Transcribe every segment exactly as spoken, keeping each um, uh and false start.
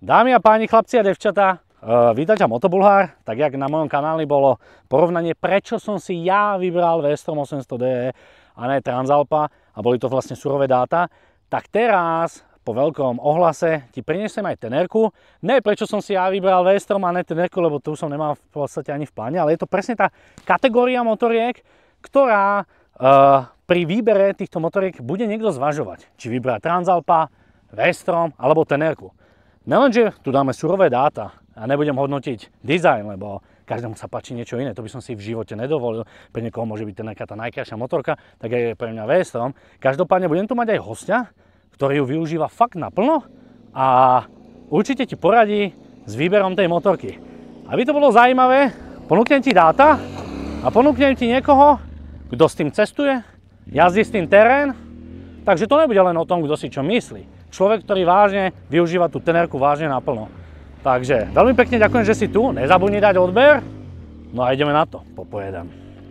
Dámy a páni, chlapci a devčatá, uh, vítam ťa Motobulhár. Tak jak na mojom kanáli bolo porovnanie, prečo som si ja vybral V-Strom osemsto D a ne Transalpa a boli to vlastne surové dáta, tak teraz po veľkom ohlase ti priniesem aj tenerku. Ne prečo som si ja vybral V-Strom a ne tenerku, lebo tu som nemal v podstate ani v pláne, ale je to presne tá kategória motoriek, ktorá uh, pri výbere týchto motoriek bude niekto zvažovať. Či vybrať Transalpa, V-Strom alebo tenerku. Nelenže tu dáme surové dáta a nebudem hodnotiť dizajn, lebo každému sa páči niečo iné, to by som si v živote nedovolil. Pre niekoho môže byť tenerka tá najkrajšia motorka, tak je pre mňa V-Strom. Každopádne budem tu mať aj hostia, ktorý ju využíva fakt naplno a určite ti poradí s výberom tej motorky. Aby to bolo zaujímavé, ponúknem ti dáta a ponúknem ti niekoho, kto s tým cestuje, jazdí s tým terén, takže to nebude len o tom, kto si čo myslí. Človek, ktorý vážne využíva tú tenerku vážne naplno. Takže veľmi pekne ďakujem, že si tu. Nezabudni dať odber. No a ideme na to. Popojedám.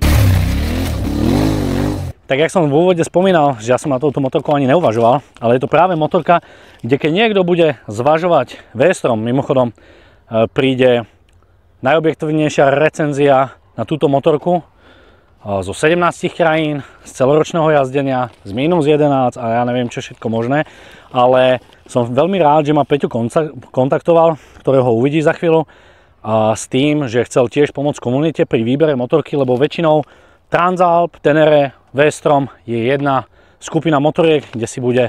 Tak jak som v úvode spomínal, že ja som na touto motorku ani neuvažoval, ale je to práve motorka, kde keď niekto bude zvažovať V-Strom, mimochodom príde najobjektívnejšia recenzia na túto motorku zo sedemnástich krajín, z celoročného jazdenia, z mínus jedenásť a ja neviem čo všetko možné, ale som veľmi rád, že ma Peťo kontaktoval, ktorého uvidí za chvíľu, a s tým, že chcel tiež pomôcť komunite pri výbere motorky, lebo väčšinou Transalp, Tenere, V-Strom je jedna skupina motoriek, kde si bude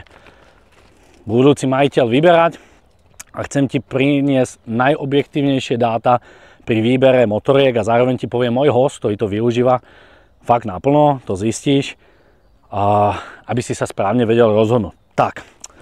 budúci majiteľ vyberať a chcem ti priniesť najobjektívnejšie dáta pri výbere motoriek a zároveň ti poviem môj host, ktorý to využíva fakt naplno, to zistíš, a aby si sa správne vedel rozhodnúť. Tak,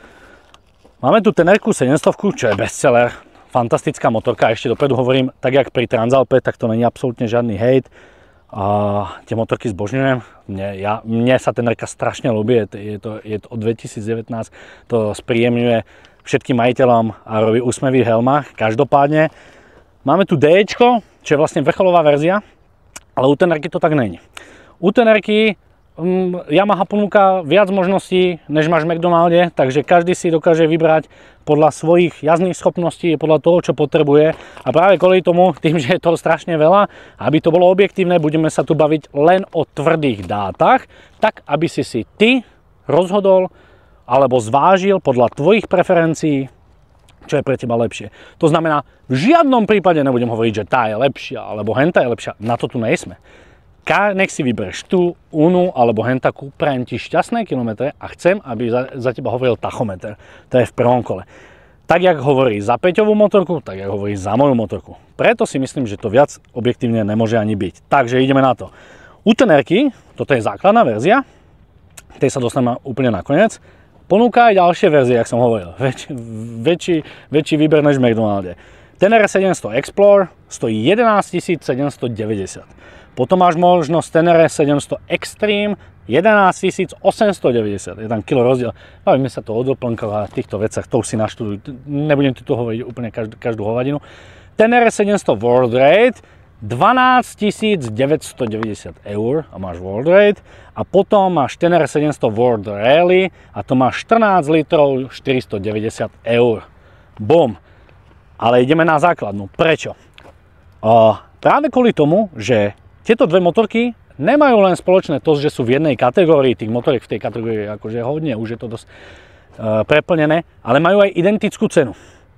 máme tu Tenerku sedemsto, čo je bestseller, fantastická motorka, ešte dopredu hovorím, tak jak pri Transalpe, tak to není absolútne žiadny hejt. A tie motorky zbožňujem, mne, ja, mne sa Tenerka strašne ľúbi, je to, je to od dvetisícdevätnásť, to spríjemňuje všetkým majiteľom a robí úsmevy v helmách. Každopádne, máme tu Dčko, čo je vlastne vrcholová verzia, ale u Tenerky to tak není. U Tenerky um, Yamaha ponúka viac možností, než máš v McDonalde, takže každý si dokáže vybrať podľa svojich jazdných schopností, podľa toho, čo potrebuje. A práve kvôli tomu, tým, že je toho strašne veľa, aby to bolo objektívne, budeme sa tu baviť len o tvrdých dátach, tak aby si si ty rozhodol alebo zvážil podľa tvojich preferencií, čo je pre teba lepšie. To znamená, v žiadnom prípade nebudem hovoriť, že tá je lepšia, alebo henta je lepšia. Na to tu nejsme. Nech si vybereš tú, unu alebo hentaku, prajem ti šťastné kilometre a chcem, aby za, za teba hovoril tachometer. To je v prvom kole. Tak, jak hovorí za Peťovú motorku, tak, jak hovorí za moju motorku. Preto si myslím, že to viac objektívne nemôže ani byť. Takže ideme na to. U Tenerky, toto je základná verzia, tej sa dostaneme úplne nakoniec, ponúka aj ďalšie verzie, jak som hovoril. Väč, väčší, väčší výber než v McDonalde. Tenere sedemsto Explore stojí jedenásťtisíc sedemstodeväťdesiat. Potom máš možnosť Tenere sedemsto Extreme jedenásťtisíc osemstodeväťdesiat. Je tam kilo rozdiel. Bavíme sa to o doplnkoch a týchto veciach, to už si naštuduj. Nebudem tu hovoriť úplne každú, každú hovadinu. Tenere sedemsto World Rate dvanásťtisíc deväťstodeväťdesiat eur a máš World Rate. A potom máš Tenere sedemsto World Rally a to má štrnásť litrov štyristodeväťdesiat eur. Bum. Ale ideme na základnú. Prečo? Uh, práve kvôli tomu, že tieto dve motorky nemajú len spoločné to, že sú v jednej kategórii, tých motoriek v tej kategórii akože hodne, už je to dosť uh, preplnené, ale majú aj identickú cenu.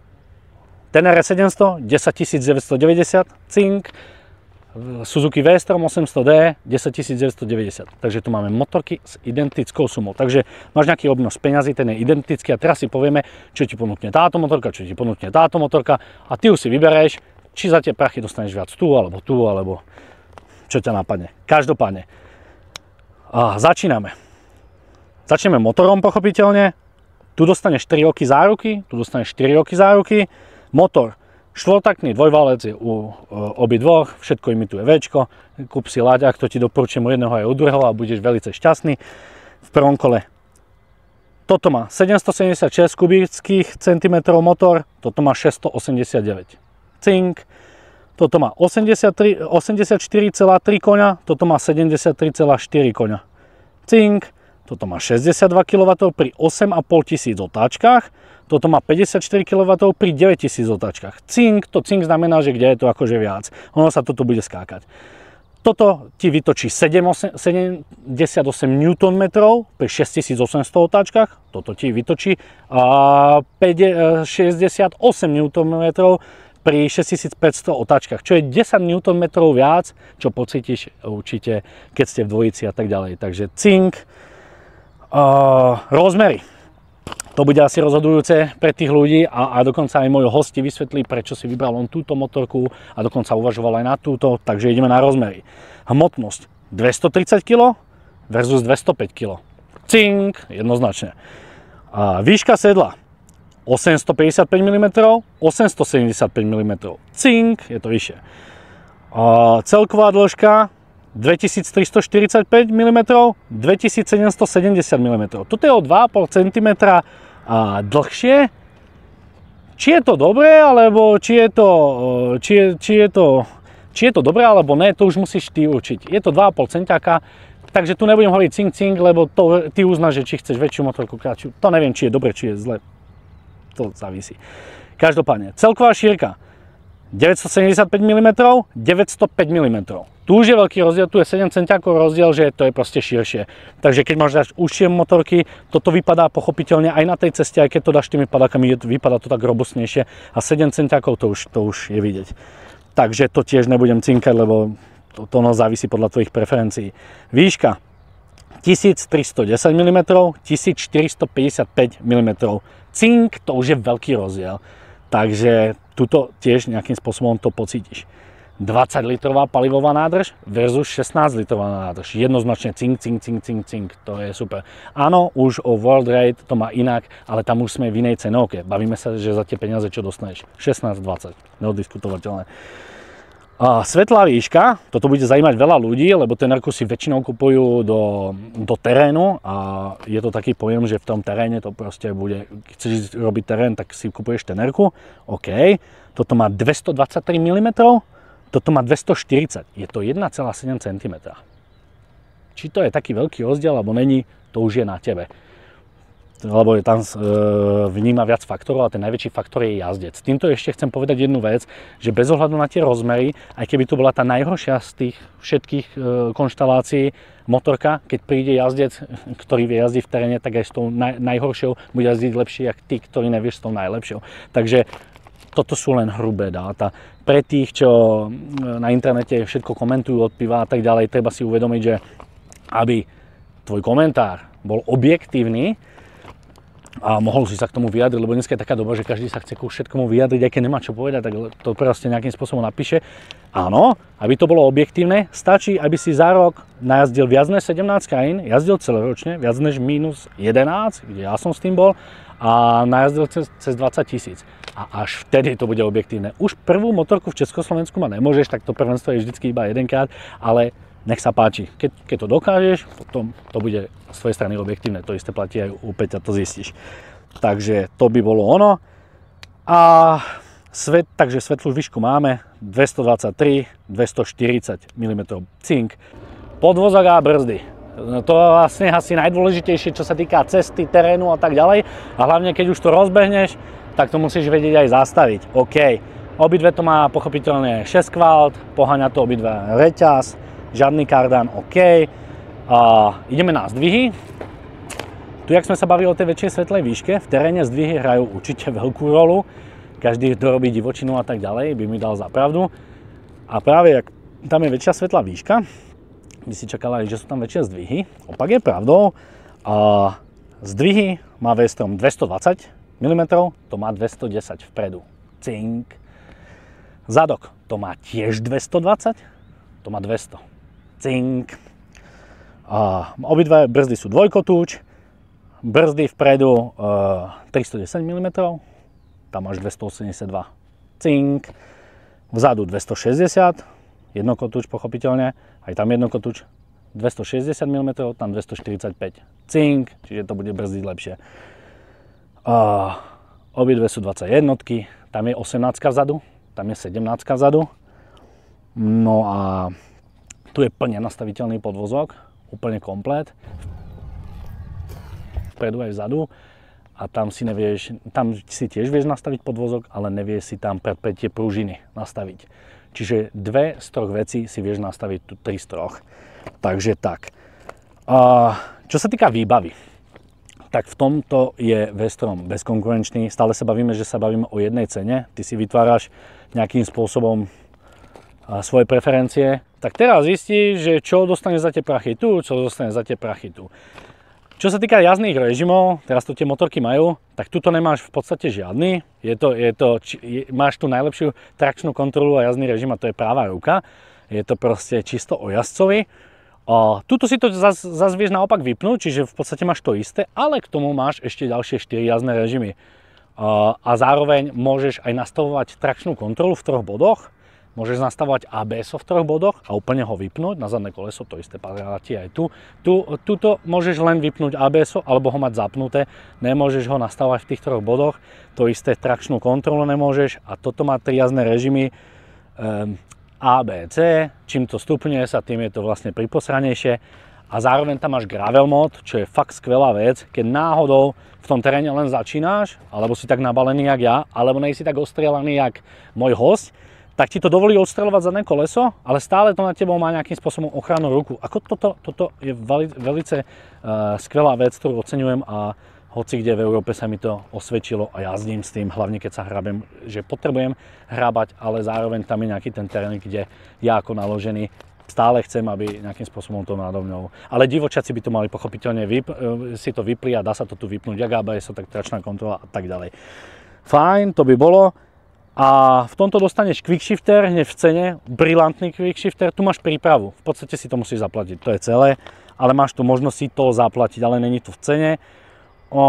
Tenere sedemsto desaťtisíc deväťstodeväťdesiat, cink, Suzuki V-Strom osemsto D desaťtisíc deväťstodeväťdesiat. Takže tu máme motorky s identickou sumou. Takže máš nejaký obnos peňazí, ten je identický a teraz si povieme, čo ti ponúkne táto motorka, čo ti ponúkne táto motorka a ty už si vybereš, či za tie prachy dostaneš viac tu, alebo tu, alebo čo ťa napadne. Každopádne. A začíname. Začneme motorom pochopiteľne. Tu dostaneš tri roky záruky, tu dostaneš štyri roky záruky. Motor štvortaktný dvojvalec je u obidvoch, všetko imituje Včko. Kúp si laďák, to ti doporučujem u jedného aj u druhého a budeš veľmi šťastný. V prvom kole. Toto má sedemstosedemdesiatšesť kubických centimetrov motor, toto má šesťstoosemdesiatdeväť. Cink. Toto má osemdesiattri, osemdesiatštyri celá tri koňa, toto má sedemdesiattri celá štyri koňa. Cink. Toto má šesťdesiatdva kilowattov pri osem a pol tisíc otáčkach. toto má päťdesiatštyri kilowattov pri deväťtisíc otáčkach. Cink, to cink znamená, že kde je to akože viac. Ono sa toto bude skákať. Toto ti vytočí sedemdesiatosem newtonmetrov pri šesťtisícosemsto otáčkach. Toto ti vytočí šesťdesiatosem newtonmetrov pri šesťtisícpäťsto otáčkach, čo je desať newtonmetrov viac, čo pocítiš určite, keď ste v dvojici a tak ďalej. Takže cink, uh, rozmery. To bude asi rozhodujúce pre tých ľudí a, a dokonca aj môj host ti vysvetlí, prečo si vybral on túto motorku a dokonca uvažoval aj na túto, takže ideme na rozmery. Hmotnosť dvestotridsať kilogramov versus dvestopäť kilogramov. Cink, jednoznačne. A výška sedla osemstopäťdesiatpäť milimetrov, osemstosedemdesiatpäť milimetrov. Cink, je to vyššie. A celková dĺžka dvetisíctristoštyridsaťpäť milimetrov, dvetisícsedemstosedemdesiat milimetrov. Toto je o dva a pol centimetra a dlhšie. Či je to dobré, alebo či je to, či je, či je to, či je to dobré, alebo ne, to už musíš ty určiť. Je to dva a pol centiaka, takže tu nebudem hovoriť cink cink, lebo to ty uznáš, že či chceš väčšiu motorku, kratšiu. To neviem, či je dobre, či je zle. To závisí. Každopádne, celková šírka deväťstosedemdesiatpäť milimetrov, deväťstopäť milimetrov. Tu už je veľký rozdiel, tu je sedem centiakov rozdiel, že to je proste širšie. Takže keď máš dať užšie motorky, toto vypadá pochopiteľne aj na tej ceste, aj keď to dáš tými padákami, vypadá to tak robustnejšie a sedem centiakov to už, to už je vidieť. Takže to tiež nebudem cinkať, lebo to, to no závisí podľa tvojich preferencií. Výška tisíctristodesať milimetrov, tisícštyristopäťdesiatpäť milimetrov. Cink, to už je veľký rozdiel. Takže tuto tiež nejakým spôsobom to pocítiš. dvadsaťlitrová palivová nádrž versus šestnásťlitrová nádrž. Jednoznačne cink, cink, cink, cink, cink. To je super. Áno, už o World Rate to má inak, ale tam už sme v inej cenovke. Bavíme sa, že za tie peniaze čo dostaneš? šestnásť dvadsať. Neodiskutovateľné. A svetlá výška, toto bude zaujímať veľa ľudí, lebo tenerku si väčšinou kupujú do, do terénu a je to taký pojem, že v tom teréne to proste bude, keď chceš robiť terén, tak si kupuješ tenerku. OK, toto má dvestodvadsaťtri milimetrov, toto má dvestoštyridsať, je to jeden celá sedem centimetra. Či to je taký veľký rozdiel, alebo není, to už je na tebe. Lebo je tam e, vníma viac faktorov a ten najväčší faktor je jazdec. Týmto ešte chcem povedať jednu vec, že bez ohľadu na tie rozmery, aj keby to bola tá najhoršia z tých všetkých e, konštalácií motorka, keď príde jazdec, ktorý vie jazdiť v teréne, tak aj s tou naj, najhoršou bude jazdiť lepšie, jak ty, ktorý nevieš s tou najlepšou. Takže toto sú len hrubé dáta. Pre tých, čo na internete všetko komentujú od piva a tak ďalej, treba si uvedomiť, že aby tvoj komentár bol objektívny, a mohol si sa k tomu vyjadriť, lebo dneska je taká doba, že každý sa chce ku všetkomu vyjadriť, aj keď nemá čo povedať, tak to proste nejakým spôsobom napíše. Áno, aby to bolo objektívne, stačí, aby si za rok najazdil viac než sedemnásť krajín, jazdil celoročne, viac než mínus jedenásť, kde ja som s tým bol, a najazdil cez, cez dvadsať tisíc. A až vtedy to bude objektívne. Už prvú motorku v Československu ma nemôžeš, tak to prvenstvo je vždycky iba jedenkrát, ale nech sa páči. Keď, keď to dokážeš, potom to bude z tvojej strany objektívne. To isté platí aj u Peťa, to zistíš. Takže to by bolo ono. A svet, takže svetlú výšku máme dvestodvadsaťtri, dvestoštyridsať milimetrov cink. Podvozok a brzdy. To je vlastne asi najdôležitejšie, čo sa týka cesty, terénu a tak ďalej. A hlavne, keď už to rozbehneš, tak to musíš vedieť aj zastaviť. OK. Obidve to má pochopiteľne šesť kvalt, poháňa to obidve reťaz, žiadny kardan, OK. A ideme na zdvihy. Tu, jak sme sa bavili o tej väčšej svetlej výške, v teréne zdvihy hrajú určite veľkú rolu. Každý, kto robí divočinu a tak ďalej, by mi dal za pravdu. A práve, jak tam je väčšia svetlá výška, by si čakala, že sú tam väčšie zdvihy. Opak je pravdou. A zdvihy má V-strom dvestodvadsať milimetrov, to má dvestodesať vpredu. Cink. Zadok, to má tiež dvestodvadsať, to má dvesto. Cink. A obidve brzdy sú dvojkotúč, brzdy vpredu e, tristodesať milimetrov, tam máš dvestoosemdesiatdva. Cink. Vzadu dvestošesťdesiat, jednokotúč pochopiteľne, aj tam jednokotúč, dvestošesťdesiat milimetrov, tam dvestoštyridsaťpäť. Cink, čiže to bude brzdiť lepšie. A obidve sú dvadsaťjednotky, tam je osemnástka vzadu, tam je sedemnástka vzadu. No a tu je plne nastaviteľný podvozok, úplne komplet. Vpredu aj vzadu. a tam si nevieš, tam si tiež vieš nastaviť podvozok, ale nevieš si tam predpätie pružiny nastaviť. Čiže dve z troch vecí si vieš nastaviť, tu tri z troch. Takže tak. A čo sa týka výbavy, tak v tomto je Vestrom bezkonkurenčný. Stále sa bavíme, že sa bavíme o jednej cene. Ty si vytváraš nejakým spôsobom svoje preferencie. Tak teraz zistíš, že čo dostane za tie prachy tu, čo dostane za tie prachy tu. Čo sa týka jazdných režimov, teraz tu tie motorky majú, tak tuto nemáš v podstate žiadny. Je to, je to, je, máš tu najlepšiu trakčnú kontrolu a jazdný režim a to je práva ruka. Je to proste čisto o jazdcovi. A tuto si to zase zas vieš naopak vypnúť, čiže v podstate máš to isté, ale k tomu máš ešte ďalšie štyri jazdné režimy. A, a zároveň môžeš aj nastavovať trakčnú kontrolu v troch bodoch, môžeš nastavovať á bé es o v troch bodoch a úplne ho vypnúť na zadné koleso, to isté platí aj tu. tu. Tuto môžeš len vypnúť á bé es o alebo ho mať zapnuté, nemôžeš ho nastavovať v tých troch bodoch, to isté trakčnú kontrolu nemôžeš a toto má tri jazdné režimy. Um, á bé cé, čím to stupňuje sa, tým je to vlastne priposranejšie a zároveň tam máš gravel mod, čo je fakt skvelá vec, keď náhodou v tom teréne len začínáš, alebo si tak nabalený jak ja, alebo nej si tak ostrieľaný jak môj host, tak ti to dovolí odstreľovať zadné koleso, ale stále to na tebou má nejakým spôsobom ochrannú ruku. Ako toto, toto je velice uh, skvelá vec, ktorú oceňujem a hoci kde v Európe sa mi to osvedčilo a jazdím s tým, hlavne keď sa hrabem, že potrebujem hrábať, ale zároveň tam je nejaký ten terén, kde ja ako naložený stále chcem, aby nejakým spôsobom to nado mňou. Ale divočaci by to mali pochopiteľne vyp, si to vypli a dá sa to tu vypnúť, jak á bé es, tak tračná kontrola a tak ďalej. Fajn, to by bolo. A v tomto dostaneš quickshifter hneď v cene, brilantný quickshifter, tu máš prípravu, v podstate si to musíš zaplatiť, to je celé, ale máš tu možnosť si to zaplatiť, ale není to v cene. O,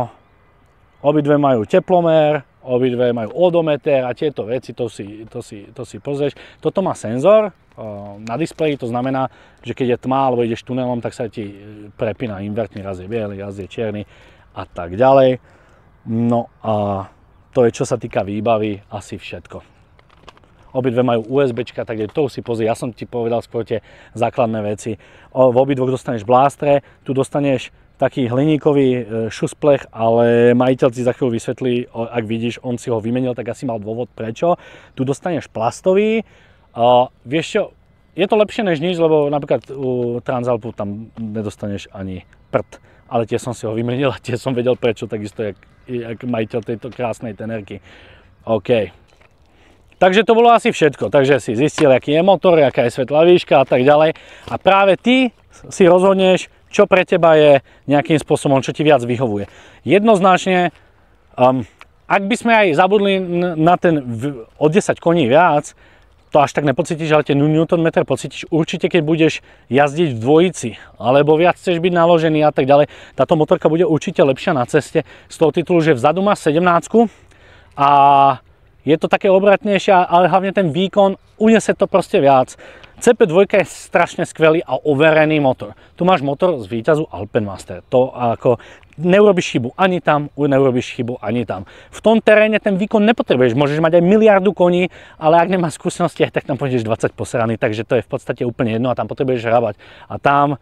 obidve majú teplomer, obidve majú odometer a tieto veci, to si, to si, to si pozrieš. Toto má senzor o, na displeji, to znamená, že keď je tma alebo ideš tunelom, tak sa ti prepína invertný, raz je biely, raz je čierny a tak ďalej. No a to je, čo sa týka výbavy, asi všetko. Obidve majú USBčka, takže to si pozri, ja som ti povedal skôr tie základné veci. O, v obidvoch dostaneš blástre, tu dostaneš taký hliníkový šusplech, ale majiteľ ti za chvíľu vysvetlí, ak vidíš, on si ho vymenil, tak asi mal dôvod prečo. Tu dostaneš plastový. A vieš čo, je to lepšie než nič, lebo napríklad u Transalpu tam nedostaneš ani prd. Ale tie som si ho vymenil a tie som vedel prečo, takisto jak, jak majiteľ tejto krásnej tenerky. OK. Takže to bolo asi všetko. Takže si zistil, aký je motor, aká je svetlá výška a tak ďalej. A práve ty si rozhodneš, čo pre teba je nejakým spôsobom, čo ti viac vyhovuje. Jednoznačne, um, ak by sme aj zabudli na ten o desať koní viac, to až tak nepocítiš, ale tie newtonmetre pocítiš určite, keď budeš jazdiť v dvojici, alebo viac chceš byť naložený a tak ďalej. Táto motorka bude určite lepšia na ceste z toho titulu, že vzadu má sedemnáctku a je to také obratnejšie, ale hlavne ten výkon, uniesie to proste viac. cé pé dva je strašne skvelý a overený motor. Tu máš motor z víťazu Alpenmaster. To ako neurobiš chybu ani tam, neurobiš chybu ani tam. V tom teréne ten výkon nepotrebuješ. Môžeš mať aj miliardu koní, ale ak nemáš skúsenosti, tak tam pôjdeš dvadsať posraný, takže to je v podstate úplne jedno a tam potrebuješ hrábať. A tam uh,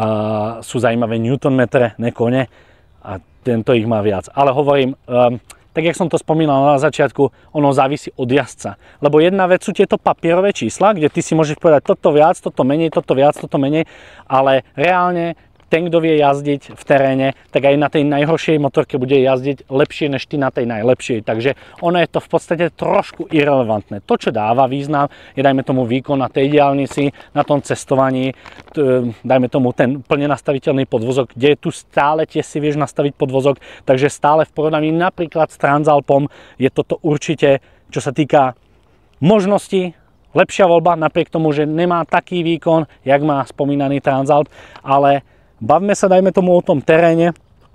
sú zaujímavé newtonmetre, ne kone a tento ich má viac. Ale hovorím, um, tak jak som to spomínal na začiatku, ono závisí od jazdca. Lebo jedna vec sú tieto papierové čísla, kde ty si môžeš povedať toto viac, toto menej, toto viac, toto menej, ale reálne ten, kto vie jazdiť v teréne, tak aj na tej najhoršej motorke bude jazdiť lepšie než ty na tej najlepšej. Takže ono je to v podstate trošku irelevantné. To, čo dáva význam, je dajme tomu výkon na tej diaľnici, na tom cestovaní, dajme tomu ten plne nastaviteľný podvozok, kde tu stále tie si vieš nastaviť podvozok, takže stále v porovnaní napríklad s Transalpom je toto určite, čo sa týka možností, lepšia voľba, napriek tomu, že nemá taký výkon, jak má spomínaný Transalp, ale bavme sa, dajme tomu, o tom teréne.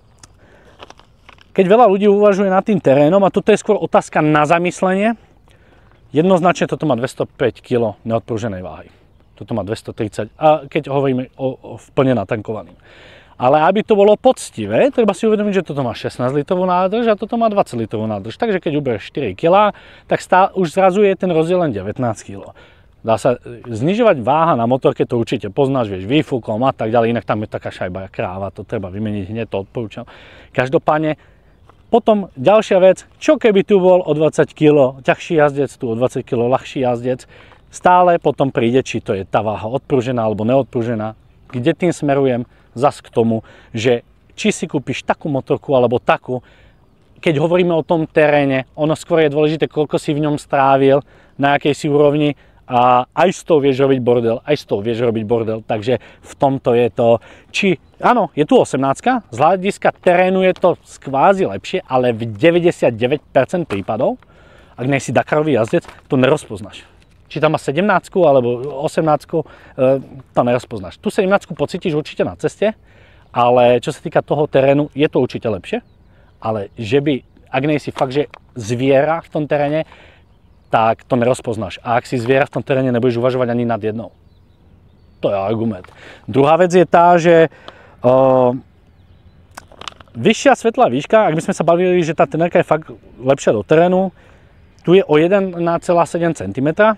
Keď veľa ľudí uvažuje nad tým terénom, a toto je skôr otázka na zamyslenie, jednoznačne toto má dvestopäť kilogramov neodpruženej váhy. Toto má dvestotridsať, a keď hovoríme o, o plne natankovaným. Ale aby to bolo poctivé, treba si uvedomiť, že toto má šestnásť litrovú nádrž a toto má dvadsať litrovú nádrž. Takže keď uberieš štyri kilá, tak stá, už zrazu je ten rozdiel len devätnásť kilogramov. Dá sa znižovať váha na motorke, to určite poznáš, vieš, výfukom a tak ďalej, inak tam je taká šajba kráva, to treba vymeniť hneď, to odporúčam. Každopádne Potom ďalšia vec, čo keby tu bol o dvadsať kilogramov ťažší jazdec, tu o dvadsať kilogramov ľahší jazdec, stále potom príde, či to je tá váha odpružená alebo neodpružená. Kde tým smerujem? Zas k tomu, že či si kúpiš takú motorku alebo takú, keď hovoríme o tom teréne, ono skôr je dôležité, koľko si v ňom strávil, na akej si úrovni, a aj s tou vieš robiť bordel, aj s tou vieš robiť bordel, takže v tomto je to, či, áno, je tu osemnástka, z hľadiska terénu je to skvázi lepšie, ale v deväťdesiatdeväť percent prípadov, ak nie si Dakarový jazdec, to nerozpoznáš. Či tam má sedemnáctku alebo osemnáctku, to nerozpoznáš. Tu sedemnáctku pocítiš určite na ceste, ale čo sa týka toho terénu, je to určite lepšie, ale že by, ak nie si fakt, že zviera v tom teréne, tak to nerozpoznáš. A ak si zviera v tom teréne, nebudeš uvažovať ani nad jednou. To je argument. Druhá vec je tá, že uh, vyššia svetlá výška, ak by sme sa bavili, že tá tenerka je fakt lepšia do terénu, tu je o jeden celá sedem centimetra,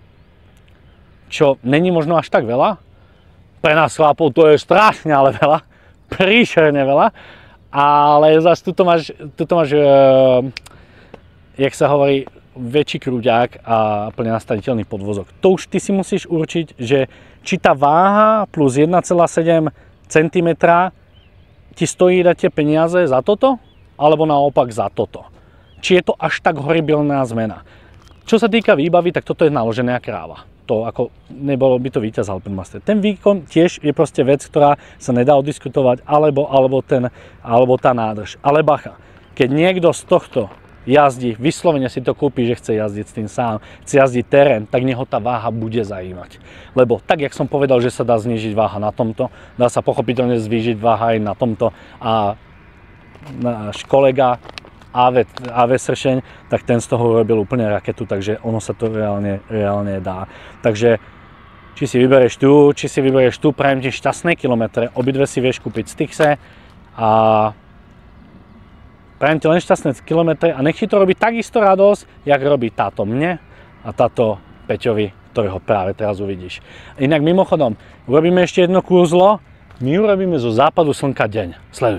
čo není možno až tak veľa. Pre nás chlapov to je strašne ale veľa, príšerne veľa, ale zase tuto máš, tuto máš uh, jak sa hovorí, väčší krúďák a plne nastaviteľný podvozok. To už ty si musíš určiť, že či tá váha plus jeden celá sedem centimetra ti stojí dať tie peniaze za toto, alebo naopak za toto. Či je to až tak horibilná zmena. Čo sa týka výbavy, tak toto je naložená kráva. To ako nebolo by to víťaz Alpenmaster. Ten výkon tiež je proste vec, ktorá sa nedá odiskutovať, alebo, alebo, ten, alebo tá nádrž. Ale bacha, keď niekto z tohto jazdí, vyslovene si to kúpi, že chce jazdiť s tým sám, chce jazdiť terén, tak neho tá váha bude zajímať. Lebo tak, jak som povedal, že sa dá znížiť váha na tomto, dá sa pochopiteľne zvýšiť váha aj na tomto a náš kolega á vé Sršeň, tak ten z toho urobil úplne raketu, takže ono sa to reálne, reálne dá. Takže či si vyberieš tu, či si vyberieš tu, prajem ti šťastné kilometre, obidve si vieš kúpiť v Styxe a prajem ti len šťastné kilometre a nech ti to robí takisto radosť, jak robí táto mne a táto Peťovi, ktorého práve teraz uvidíš. Inak mimochodom, urobíme ešte jedno kúzlo, my urobíme zo západu slnka deň. Sleduj.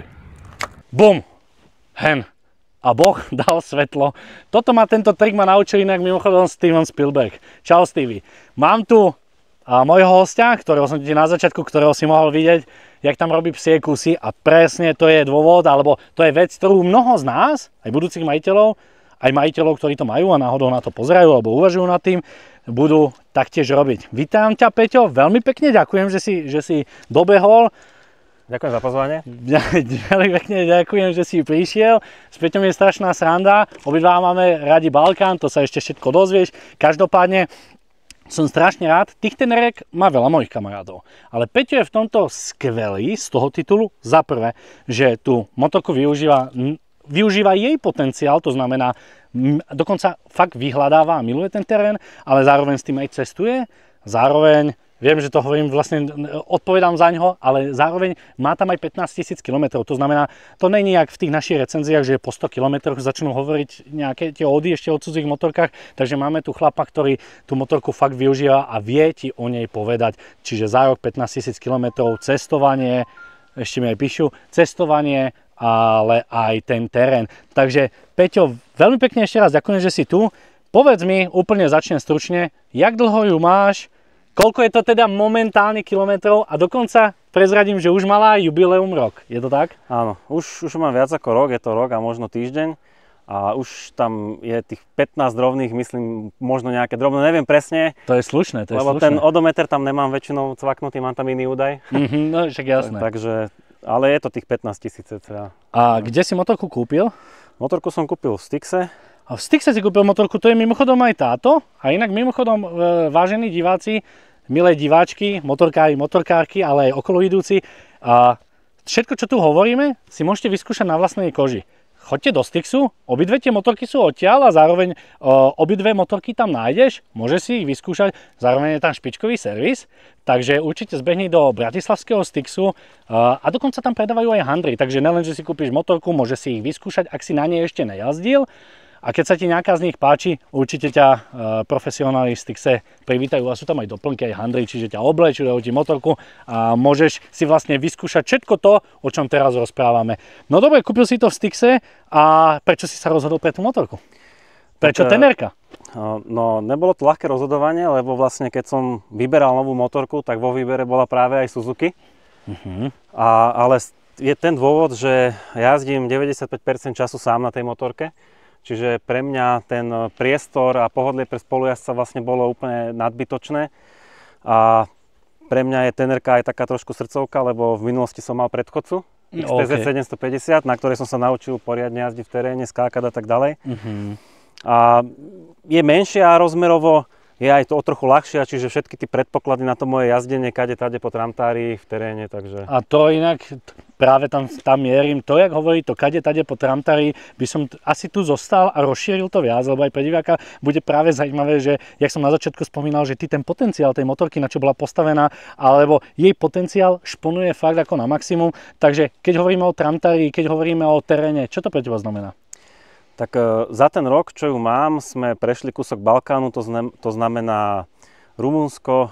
Bum! Hen. A Boh dal svetlo. Toto ma tento trik ma naučil inak mimochodom Steven Spielberg. Čau Stevie. Mám tu a môjho hostia, ktorého som ti na začiatku, ktorého si mohol vidieť, jak tam robí psie kusy a presne to je dôvod, alebo to je vec, ktorú mnoho z nás, aj budúcich majiteľov, aj majiteľov, ktorí to majú a náhodou na to pozerajú alebo uvažujú nad tým, budú taktiež robiť. Vítam ťa, Peťo, veľmi pekne ďakujem, že si, že si dobehol. Ďakujem za pozvanie. Veľmi pekne ďakujem, že si prišiel. S Peťom je strašná sranda, obidva máme radi Balkán, to sa ešte všetko dozvieš. Každopádne, som strašne rád, tých teneriek má veľa mojich kamarátov, ale Peťo je v tomto skvelý z toho titulu, za prvé, že tú motorku využíva, využíva jej potenciál, to znamená, dokonca fakt vyhľadáva a miluje ten terén, ale zároveň s tým aj cestuje, zároveň, viem, že to hovorím, vlastne odpovedám za ňoho, ale zároveň má tam aj pätnásť tisíc kilometrov, to znamená, to nie je nejak v tých našich recenziách, že po sto kilometroch začnú hovoriť nejaké tie ódy ešte o cudzích motorkách, takže máme tu chlapa, ktorý tú motorku fakt využíva a vie ti o nej povedať, čiže za rok pätnásť tisíc kilometrov, cestovanie, ešte mi aj píšu, cestovanie, ale aj ten terén. Takže Peťo, veľmi pekne ešte raz ďakujem, že si tu. Povedz mi, úplne začnem stručne, jak dlho ju máš, koľko je to teda momentálne kilometrov a dokonca prezradím, že už mala jubileum rok. Je to tak? Áno, už, už mám viac ako rok, je to rok a možno týždeň. A už tam je tých pätnásť drobných, myslím, možno nejaké drobné, neviem presne. To je slušné, to je lebo slušné. Ten odometer tam nemám väčšinou cvaknutý, mám tam iný údaj. Mm-hmm, no však jasné. Takže, ale je to tých pätnásť tisíc cca. A kde si motorku kúpil? Motorku som kúpil v Styxe. A v Styxe si kúpil motorku, to je mimochodom aj táto. A inak mimochodom, vážení diváci, milé diváčky, motorkári, motorkárky, ale aj okoloidúci, a všetko, čo tu hovoríme, si môžete vyskúšať na vlastnej koži. Choďte do Styxu, obidve tie motorky sú odtiaľ a zároveň o, obidve motorky tam nájdeš, môžeš si ich vyskúšať, zároveň je tam špičkový servis, takže určite zbehni do bratislavského Styxu a, a dokonca tam predávajú aj handry, takže nelen, že si kúpiš motorku, môžeš si ich vyskúšať, ak si na nej ešte nejazdil. A keď sa ti nejaká z nich páči, určite ťa uh, profesionáli z Stixe privítajú a sú tam aj doplnky, aj handry, čiže ťa oblečú, dajú ti motorku a môžeš si vlastne vyskúšať všetko to, o čom teraz rozprávame. No dobre, kúpil si to v Stixe a prečo si sa rozhodol pre tú motorku? Prečo tak, tenerka? No, nebolo to ľahké rozhodovanie, lebo vlastne keď som vyberal novú motorku, tak vo výbere bola práve aj Suzuki. Uh-huh. A, ale je ten dôvod, že jazdím deväťdesiatpäť percent času sám na tej motorke. Čiže pre mňa ten priestor a pohodlie pre spolujazdca vlastne bolo úplne nadbytočné. A pre mňa je tenerka aj taká trošku srdcovka, lebo v minulosti som mal predchodcu X T Z okay. sedemstopäťdesiat, na ktorej som sa naučil poriadne jazdiť v teréne, skákať a tak ďalej. Uh-huh. A je menšia rozmerovo, je aj to o trochu ľahšia, čiže všetky tie predpoklady na to moje jazdenie, kade tade po tramtári v teréne, takže... A to inak, práve tam, tam mierim, to jak hovorí, to kade tade po tramtári, by som t- asi tu zostal a rozšíril to viac, lebo aj pre diváka bude práve zaujímavé, že, jak som na začiatku spomínal, že ty ten potenciál tej motorky, na čo bola postavená, alebo jej potenciál šponuje fakt ako na maximum, takže keď hovoríme o tramtári, keď hovoríme o teréne, čo to pre teba znamená? Tak za ten rok, čo ju mám, sme prešli kúsok Balkánu, to, znam, to znamená Rumunsko,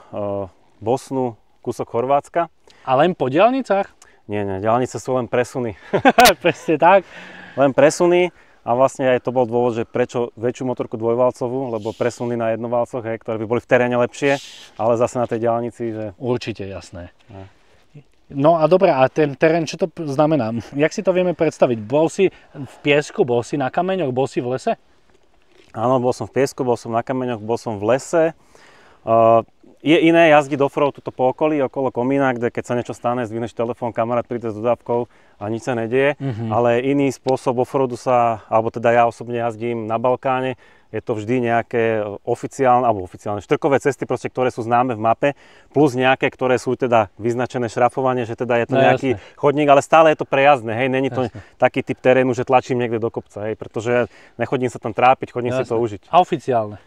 Bosnu, kúsok Chorvátska. A len po diaľnicách? Nie, nie, diaľnice sú len presuny. Presne tak. Len presuny a vlastne aj to bol dôvod, že prečo väčšiu motorku dvojvalcovú, lebo presuny na jednovalcoch, hej, ktoré by boli v teréne lepšie, ale zase na tej diaľnici, že... Určite, jasné. Ne. No a dobre, a ten terén, čo to znamená? Jak si to vieme predstaviť? Bol si v piesku, bol si na kameňoch, bol si v lese? Áno, bol som v piesku, bol som na kameňoch, bol som v lese. Uh, je iné jazdiť offroad tuto po okolí, okolo komína, kde keď sa niečo stane, zdvihneš telefón, kamarát príde s dodávkou a nič sa nedieje. Mm-hmm. Ale iný spôsob offroadu sa, alebo teda ja osobne jazdím na Balkáne, je to vždy nejaké oficiálne, alebo oficiálne štrkové cesty, proste, ktoré sú známe v mape, plus nejaké, ktoré sú teda vyznačené šrafovanie, že teda je to no, nejaký jasne. Chodník, ale stále je to prejazdné, hej, není to jasne. Taký typ terénu, že tlačím niekde do kopca, hej, pretože nechodím sa tam trápiť, chodím jasne. Si to užiť. A oficiálne?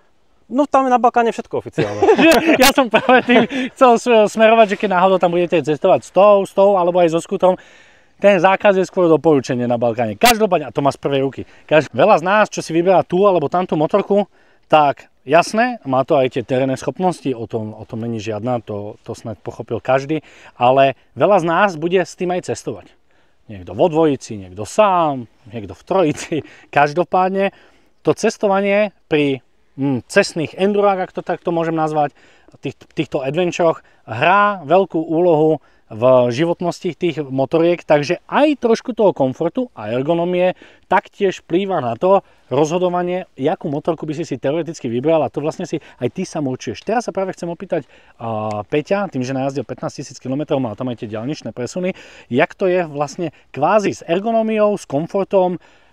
No tam je na Balkáne všetko oficiálne. Ja som práve tým chcel smerovať, že keď náhodou tam budete cestovať s tou, s tou, alebo aj so skútrom, ten zákaz je skôr doporučenie na Balkáne. Každopádne, a to má z prvej ruky. Každ- Veľa z nás, čo si vyberá tú alebo tamtú motorku, tak jasné, má to aj tie terénne schopnosti, o tom, o tom není žiadna, to, to snad pochopil každý, ale veľa z nás bude s tým aj cestovať. Niekto vo dvojici, niekto sám, niekto v trojici. Každopádne to cestovanie pri hm, cestných endurách, ak to takto môžem nazvať, tých, týchto adventuroch, hrá veľkú úlohu v životnosti tých motoriek, takže aj trošku toho komfortu a ergonomie taktiež vplýva na to rozhodovanie, jakú motorku by si si teoreticky vybral a to vlastne si aj ty sám určuješ. Teraz sa práve chcem opýtať uh, Peťa, tým, že najazdil pätnásť tisíc kilometrov, má tam aj tie diaľničné presuny, jak to je vlastne kvázi s ergonomiou, s komfortom,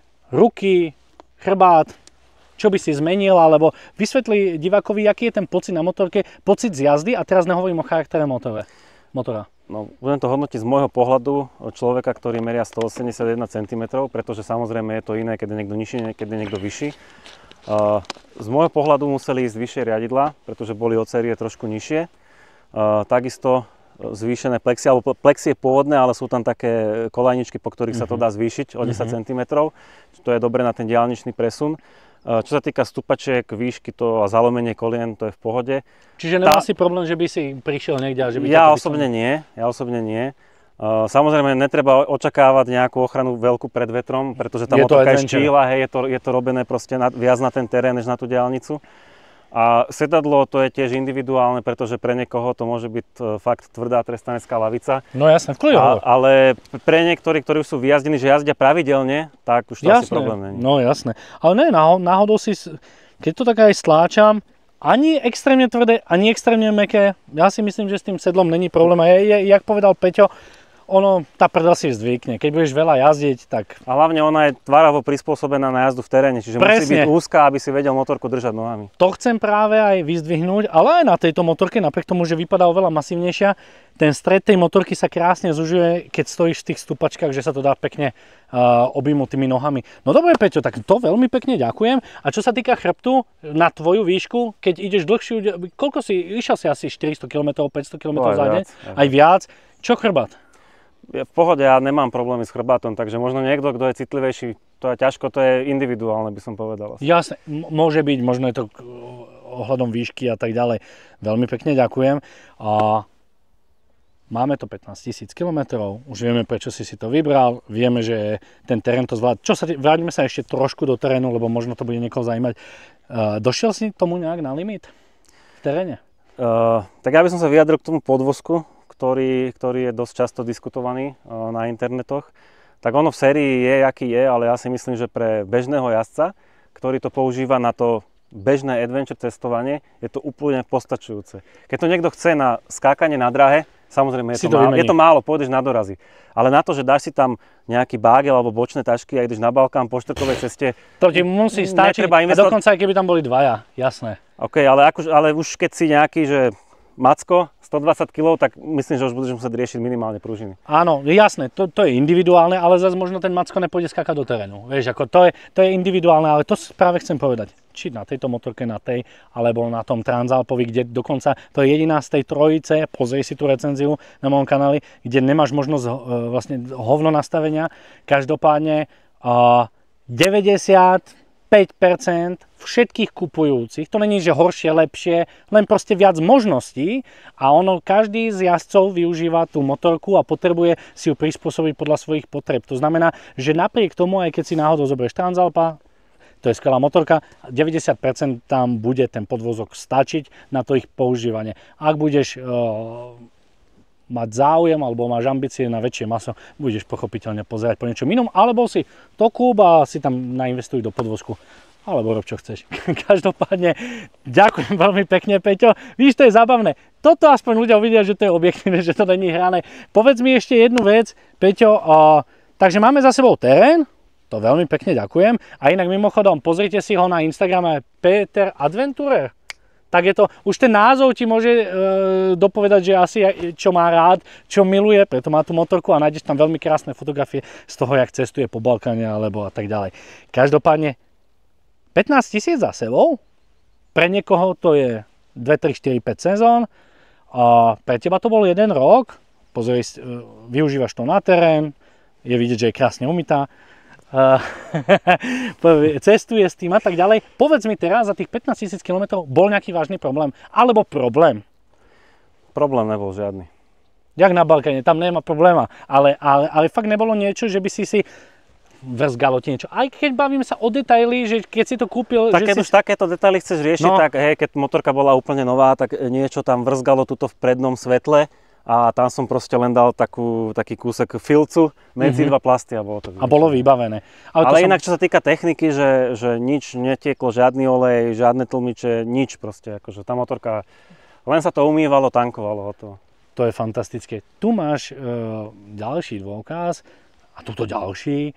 ruky, chrbát, čo by si zmenil, alebo vysvetli divákovi, aký je ten pocit na motorke, pocit z jazdy a teraz nehovorím o charaktere motore, motora. No, budem to hodnotiť z môjho pohľadu človeka, ktorý meria stoosemdesiatjeden centimetrov, pretože samozrejme je to iné, keď je niekto nižší, keď je niekto vyšší. Uh, z môjho pohľadu museli ísť vyššie riadidlá, pretože boli od série trošku nižšie. Uh, takisto zvýšené plexie, alebo plexie pôvodné, ale sú tam také kolajničky, po ktorých mm-hmm. sa to dá zvýšiť o desať centimetrov. To je dobre na ten diaľničný presun. Čo sa týka stupačiek, výšky to a zalomenie kolien, to je v pohode. Čiže nemal Tá... si problém, že by si prišiel niekde a že by... Ja osobne nie, ja osobne nie. Samozrejme, netreba očakávať nejakú ochranu veľkú pred vetrom, pretože tá motorka je štíhla, hej, je to, je to robené proste na, viac na ten terén, než na tú diaľnicu. A sedadlo to je tiež individuálne, pretože pre niekoho to môže byť fakt tvrdá trestanecká lavica. No jasne, v kľude. Ale pre niektorých, ktorí sú vyjazdení, že jazdia pravidelne, tak už to jasne, asi problém není. No jasné. Ale ne, náhodou si, keď to tak aj stláčam, ani extrémne tvrdé, ani extrémne mäkké. Ja si myslím, že s tým sedlom není problém. A je, je, jak povedal Peťo, ono, tá prdel si zvykne. Keď budeš veľa jazdiť, tak... A hlavne ona je tvaravo prispôsobená na jazdu v teréne, čiže presne. Musí byť úzka, aby si vedel motorku držať nohami. To chcem práve aj vyzdvihnúť, ale aj na tejto motorke, napriek tomu, že vypadá oveľa masívnejšia, ten stred tej motorky sa krásne zužuje, keď stojíš v tých stupačkách, že sa to dá pekne uh, objímuť tými nohami. No dobre, Peťo, tak to veľmi pekne ďakujem. A čo sa týka chrbtu, na tvoju výšku, keď ideš dlhšiu, koľko si, išiel si asi štyristo kilometrov, päťsto kilometrov za deň, aj, aj viac. Čo chrbát? V pohode, ja nemám problémy s chrbátom, takže možno niekto, kto je citlivejší to je ťažko, to je individuálne, by som povedal. Jasne, m- môže byť, možno je to k- ohľadom výšky a tak ďalej. Veľmi pekne ďakujem. A máme to pätnásť tisíc kilometrov, už vieme, prečo si si to vybral, vieme, že ten terén to zvláda. Čo sa, vráťme sa ešte trošku do terénu, lebo možno to bude niekoho zaujímať. Uh, došiel si tomu nejak na limit v teréne? Uh, tak ja by som sa vyjadril k tomu podvozku, ktorý, ktorý je dosť často diskutovaný uh, na internetoch. Tak ono v sérii je, aký je, ale ja si myslím, že pre bežného jazdca, ktorý to používa na to bežné adventure cestovanie, je to úplne postačujúce. Keď to niekto chce na skákanie na dráhe, samozrejme je to, to málo, je to málo, pôjdeš na dorazy. Ale na to, že dáš si tam nejaký bágel alebo bočné tašky a ideš na Balkán po štvrtkovej ceste, to ti musí stačiť, a dokonca aj keby tam boli dvaja, jasné. OK, ale, ako, ale už keď si nejaký, že macko, stodvadsať kilogramov, tak myslím, že už budeš musieť riešiť minimálne pružiny. Áno, jasné, to, to je individuálne, ale zase možno ten macko nepôjde skákať do terénu. Vieš, ako to je, to je individuálne, ale to práve chcem povedať. Či na tejto motorke, na tej, alebo na tom Transalpovi, kde dokonca to je jediná z tej trojice, pozri si tú recenziu na mojom kanáli, kde nemáš možnosť uh, vlastne hovno nastavenia. Každopádne uh, deväťdesiatpäť percent všetkých kupujúcich, to není, že horšie, lepšie, len proste viac možností a ono, každý z jazdcov využíva tú motorku a potrebuje si ju prispôsobiť podľa svojich potreb. To znamená, že napriek tomu, aj keď si náhodou zoberieš Transalpa, to je skvelá motorka, deväťdesiat percent tam bude ten podvozok stačiť na to ich používanie. Ak budeš uh, mať záujem alebo máš ambície na väčšie maso, budeš pochopiteľne pozerať po niečom inom, alebo si to kúp a si tam nainvestuj do podvozku. Alebo rob, čo chceš. Každopádne, ďakujem veľmi pekne, Peťo. Víš, to je zábavné. Toto aspoň ľudia uvidia, že to je objektívne, že to není hrané. Povedz mi ešte jednu vec, Peťo. Uh, takže máme za sebou terén. To veľmi pekne ďakujem. A inak mimochodom, pozrite si ho na Instagrame Peter Adventurer. Tak je to, už ten názov ti môže e, dopovedať, že asi čo má rád, čo miluje, preto má tú motorku a nájdeš tam veľmi krásne fotografie z toho, jak cestuje po Balkáne alebo a tak ďalej. Každopádne, pätnásť tisíc za sebou, pre niekoho to je dva, tri, štyri, päť sezón, a pre teba to bol jeden rok, pozri, využívaš to na terén, je vidieť, že je krásne umytá, Uh, cestuje s tým a tak ďalej. Povedz mi teraz, za tých pätnásť tisíc kilometrov bol nejaký vážny problém? Alebo problém? Problém nebol žiadny. Jak na Balkáne, tam nemá probléma. Ale, ale, ale fakt nebolo niečo, že by si si vrzgalo ti niečo. Aj keď bavím sa o detaily, že keď si to kúpil... Tak keď si... už takéto detaily chceš riešiť, no. tak hej, keď motorka bola úplne nová, tak niečo tam vrzgalo tuto v prednom svetle. A tam som proste len dal takú, taký kúsok filcu medzi mm-hmm. dva plasty a bolo to vybavené. A bolo vybavené. Ale, Ale inak, som... čo sa týka techniky, že, že nič netieklo, žiadny olej, žiadne tlmiče, nič proste. Akože tá motorka, len sa to umývalo, tankovalo, hotovo. To je fantastické. Tu máš e, ďalší dôkaz a tuto ďalší,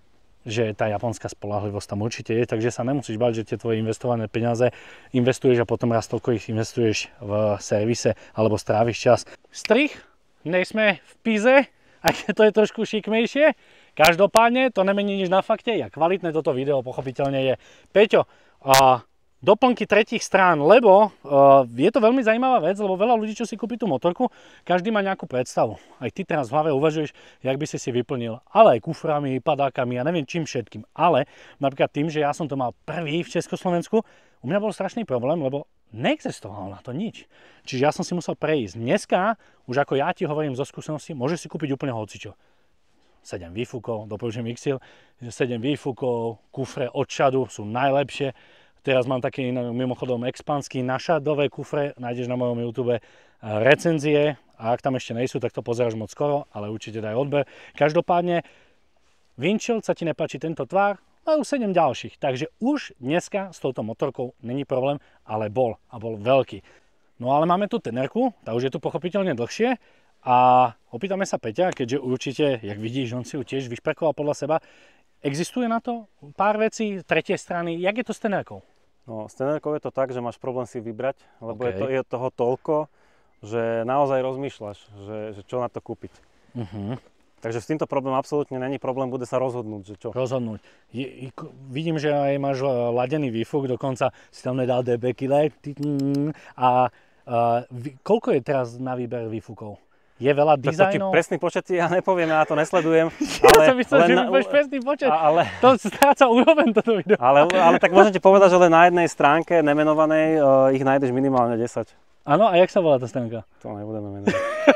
že tá japonská spoľahlivosť tam určite je, takže sa nemusíš báť, že tie tvoje investované peniaze investuješ a potom raz toľko ich investuješ v servise alebo stráviš čas. Strich, nejsme v Pize, aj keď to je trošku šikmejšie. Každopádne to nemení nič na fakte, jak kvalitné toto video pochopiteľne je. Peťo, a doplnky tretích strán, lebo uh, je to veľmi zaujímavá vec, lebo veľa ľudí, čo si kúpi tú motorku, každý má nejakú predstavu. Aj ty teraz v hlave uvažuješ, jak by si si vyplnil, ale aj kuframi, padákami a neviem čím všetkým. Ale napríklad tým, že ja som to mal prvý v Československu, u mňa bol strašný problém, lebo neexistoval na to nič. Čiže ja som si musel prejsť. Dneska, už ako ja ti hovorím zo skúsenosti, môžeš si kúpiť úplne hocičo. sedem výfukov, doporučujem X I L, sedem výfukov, kufre od Shadu sú najlepšie. Teraz mám také mimochodom expansky našadové kufre, nájdeš na mojom YouTube recenzie a ak tam ešte nejsú, tak to pozeráš moc skoro, ale určite daj odber. Každopádne, Windshield sa ti nepáči tento tvar, majú sedem ďalších, takže už dneska s touto motorkou není problém, ale bol a bol veľký. No ale máme tu tenerku, tá už je tu pochopiteľne dlhšie a opýtame sa Peťa, keďže určite, jak vidíš, on si ju tiež vyšprekoval podľa seba. Existuje na to pár vecí, tretie strany, jak je to s tenerkou? No, s tenerkou je to tak, že máš problém si vybrať, lebo okay. je, to, je toho toľko, že naozaj rozmýšľaš, že, že čo na to kúpiť. Uh-huh. Takže s týmto problém absolútne není problém, bude sa rozhodnúť, že čo. Rozhodnúť. Je, vidím, že aj máš ladený výfuk, dokonca si tam nedal dé bé kile. A, a koľko je teraz na výber výfukov? je veľa To ti dizajnov. presný počet ja nepoviem, ja to nesledujem. Ja som myslel, že len mi povieš presný počet. ale, To stráca úroveň toto video. ale, ale tak môžem ti povedať, že len na jednej stránke nemenovanej uh, ich nájdeš minimálne desať. Áno, a jak sa volá tá stránka? To nebudeme menovať.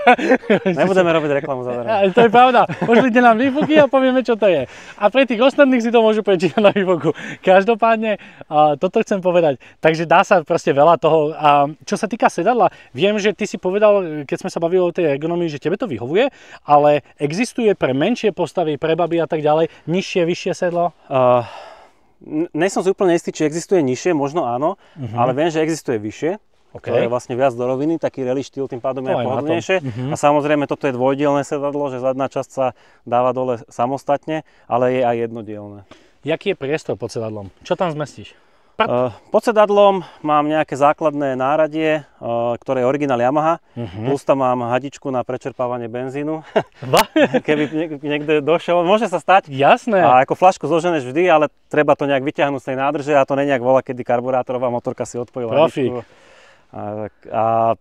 Nebudeme robiť reklamu zadarmo. Ja, to je pravda. Pošlite nám výfuky a povieme, čo to je. A pre tých ostatných si to môžu prečítať na výfuku. Každopádne, a toto chcem povedať. Takže dá sa proste veľa toho. A čo sa týka sedadla, viem, že ty si povedal, keď sme sa bavili o tej ergonomii, že tebe to vyhovuje, ale existuje pre menšie postavy, pre baby a tak ďalej, nižšie, vyššie sedlo? Uh, nie som si úplne istý, či existuje nižšie, možno áno, uh-huh. ale viem, že existuje vyššie. Okay. To je vlastne viac do roviny, taký rally štýl, tým pádom je pohodlnejšie. Uh-huh. A samozrejme toto je dvojdielne sedadlo, že zadná časť sa dáva dole samostatne, ale je aj jednodielne. Jaký je priestor pod sedadlom? Čo tam zmestíš? Uh, pod sedadlom mám nejaké základné náradie, uh, ktoré je originál Yamaha, uh-huh. plus tam mám hadičku na prečerpávanie benzínu. Keby niekde došiel, môže sa stať. Jasné. A ako fľašku zloženeš vždy, ale treba to nejak vyťahnuť z tej nádrže a to nie nejak volá, kedy karburátorová motorka si odpojila hadičku. A, a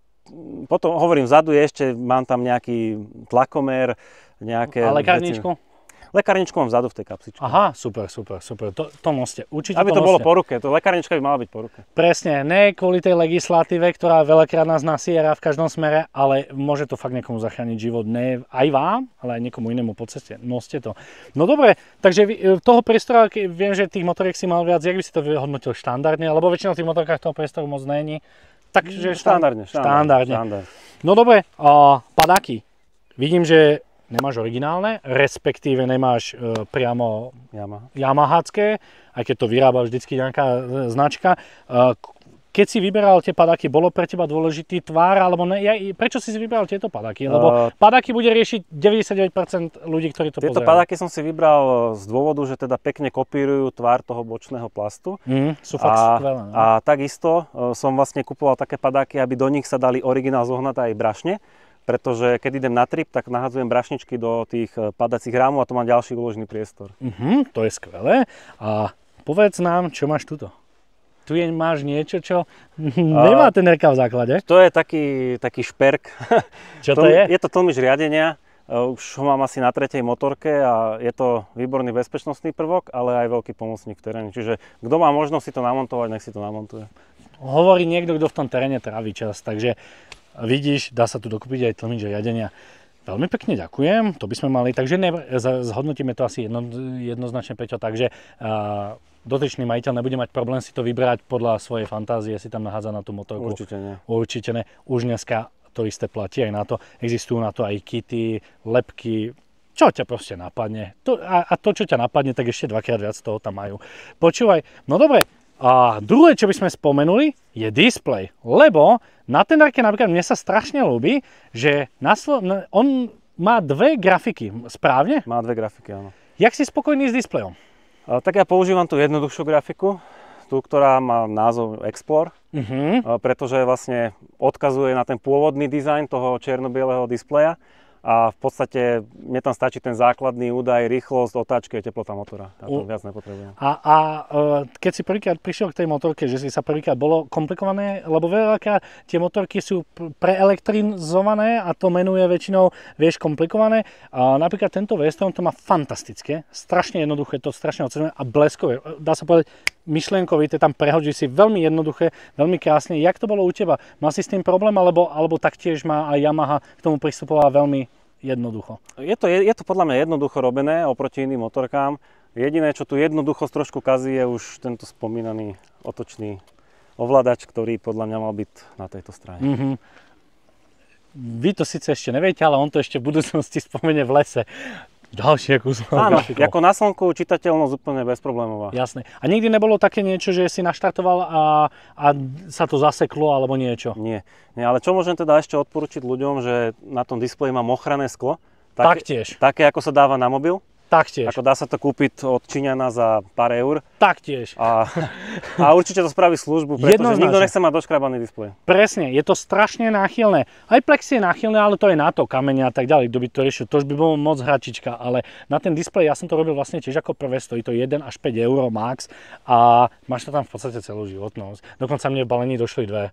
potom hovorím, vzadu ešte mám tam nejaký tlakomer, nejaké... A lekárničku? Lekárničku mám vzadu v tej kapsičke. Aha, super, super, super. To, to noste. Určite Aby to, to noste. bolo po ruke, to lekárnička by mala byť po ruke. Presne, ne kvôli tej legislatíve, ktorá veľakrát nás nasiera v každom smere, ale môže to fakt niekomu zachrániť život. Ne aj vám, ale aj niekomu inému po ceste. Noste to. No dobre, takže toho priestora, viem, že tých motoriek si mal viac, jak by si to vyhodnotil štandardne, lebo väčšinou v tých motorkách toho priestoru moc není. Takže štandardne, štandardne. štandardne. No dobre, a padáky. Vidím, že nemáš originálne, respektíve nemáš e, priamo Yamaha. Yamahacké, aj keď to vyrába vždycky nejaká e, značka. E, keď si vyberal tie padáky, bolo pre teba dôležitý tvár, alebo ne, ja, prečo si si vyberal tieto padáky? Lebo uh, padáky bude riešiť deväťdesiatdeväť percent ľudí, ktorí to tieto pozerajú. Tieto padáky som si vybral z dôvodu, že teda pekne kopírujú tvár toho bočného plastu. Mm, sú fakt a, skvelé. No? A takisto uh, som vlastne kupoval také padáky, aby do nich sa dali originál zohnaté aj brašne. Pretože keď idem na trip, tak nahadzujem brašničky do tých padacích rámov a to mám ďalší úložný priestor. Uh-huh, to je skvelé. A povedz nám, čo máš tuto? Tu je, máš niečo, čo nemá ten er ká v základe. To je taký, taký šperk. Čo to je? Je to tlmič riadenia. Už ho mám asi na tretej motorke a je to výborný bezpečnostný prvok, ale aj veľký pomocník v teréne. Čiže kto má možnosť si to namontovať, nech si to namontuje. Hovorí niekto, kto v tom teréne tráví čas, takže vidíš, dá sa tu dokúpiť aj tlmič riadenia. Veľmi pekne ďakujem, to by sme mali, takže ne, zhodnotíme to asi jedno, jednoznačne, Peťo, takže uh, dotyčný majiteľ nebude mať problém si to vybrať podľa svojej fantázie, si tam nahádza na tú motorku. Určite nie. Určite ne. Už dneska to isté platí aj na to. Existujú na to aj kity, lepky, čo ťa proste napadne. To, a, a to, čo ťa napadne, tak ešte dvakrát viac toho tam majú. Počúvaj, no dobre, a druhé, čo by sme spomenuli, je displej, lebo na tenárke napríklad mne sa strašne ľúbi, že na svo- on má dve grafiky, správne? Má dve grafiky, áno. Jak si spokojný s displejom? A, tak ja používam tú jednoduchšiu grafiku, tú, ktorá má názov Explore, uh-huh. a, pretože vlastne odkazuje na ten pôvodný dizajn toho čierno-bieleho displeja. A v podstate mne tam stačí ten základný údaj, rýchlosť, otáčky a teplota motora. Ja to U... viac nepotrebujem. A, a keď si prvýkrát prišiel k tej motorke, že si sa prvýkrát, bolo komplikované? Lebo veľakrát tie motorky sú preelektrizované a to menu je väčšinou, vieš, komplikované. A napríklad tento V-Strom to má fantastické, strašne jednoduché, to strašne oceňujem a bleskové. Dá sa povedať, myšlienkovité, tam prehodí si veľmi jednoduché, veľmi krásne. Jak to bolo u teba? Mal si s tým problém, alebo, alebo taktiež má aj Yamaha k tomu pristupovala veľmi jednoducho? Je to, je, je to podľa mňa jednoducho robené oproti iným motorkám. Jediné, čo tu jednoduchosť trošku kazí, je už tento spomínaný otočný ovládač, ktorý podľa mňa mal byť na tejto strane. Mm-hmm. Vy to síce ešte neviete, ale on to ešte v budúcnosti spomenie v lese. Ďalšie kúsok. Áno, ako na slnku čitateľnosť úplne bezproblémová. Jasné. A nikdy nebolo také niečo, že si naštartoval a, a sa to zaseklo alebo niečo? Nie. Nie, ale čo môžem teda ešte odporučiť ľuďom, že na tom displeji mám ochranné sklo. Také, Taktiež. Také, ako sa dáva na mobil. Taktiež. Ako dá sa to kúpiť od Číňana za pár eur. Taktiež. A, a určite to spraví službu, pretože nikto nechce mať doškrabaný displej. Presne, je to strašne náchylné. Aj Plexi je náchylné, ale to je na to, kamene a tak ďalej, kto by to riešil. To už by bolo moc hračička, ale na ten displej, ja som to robil vlastne tiež ako prvé, stojí to jeden až päť eur max a máš to tam v podstate celú životnosť. Dokonca mne v balení došli dve.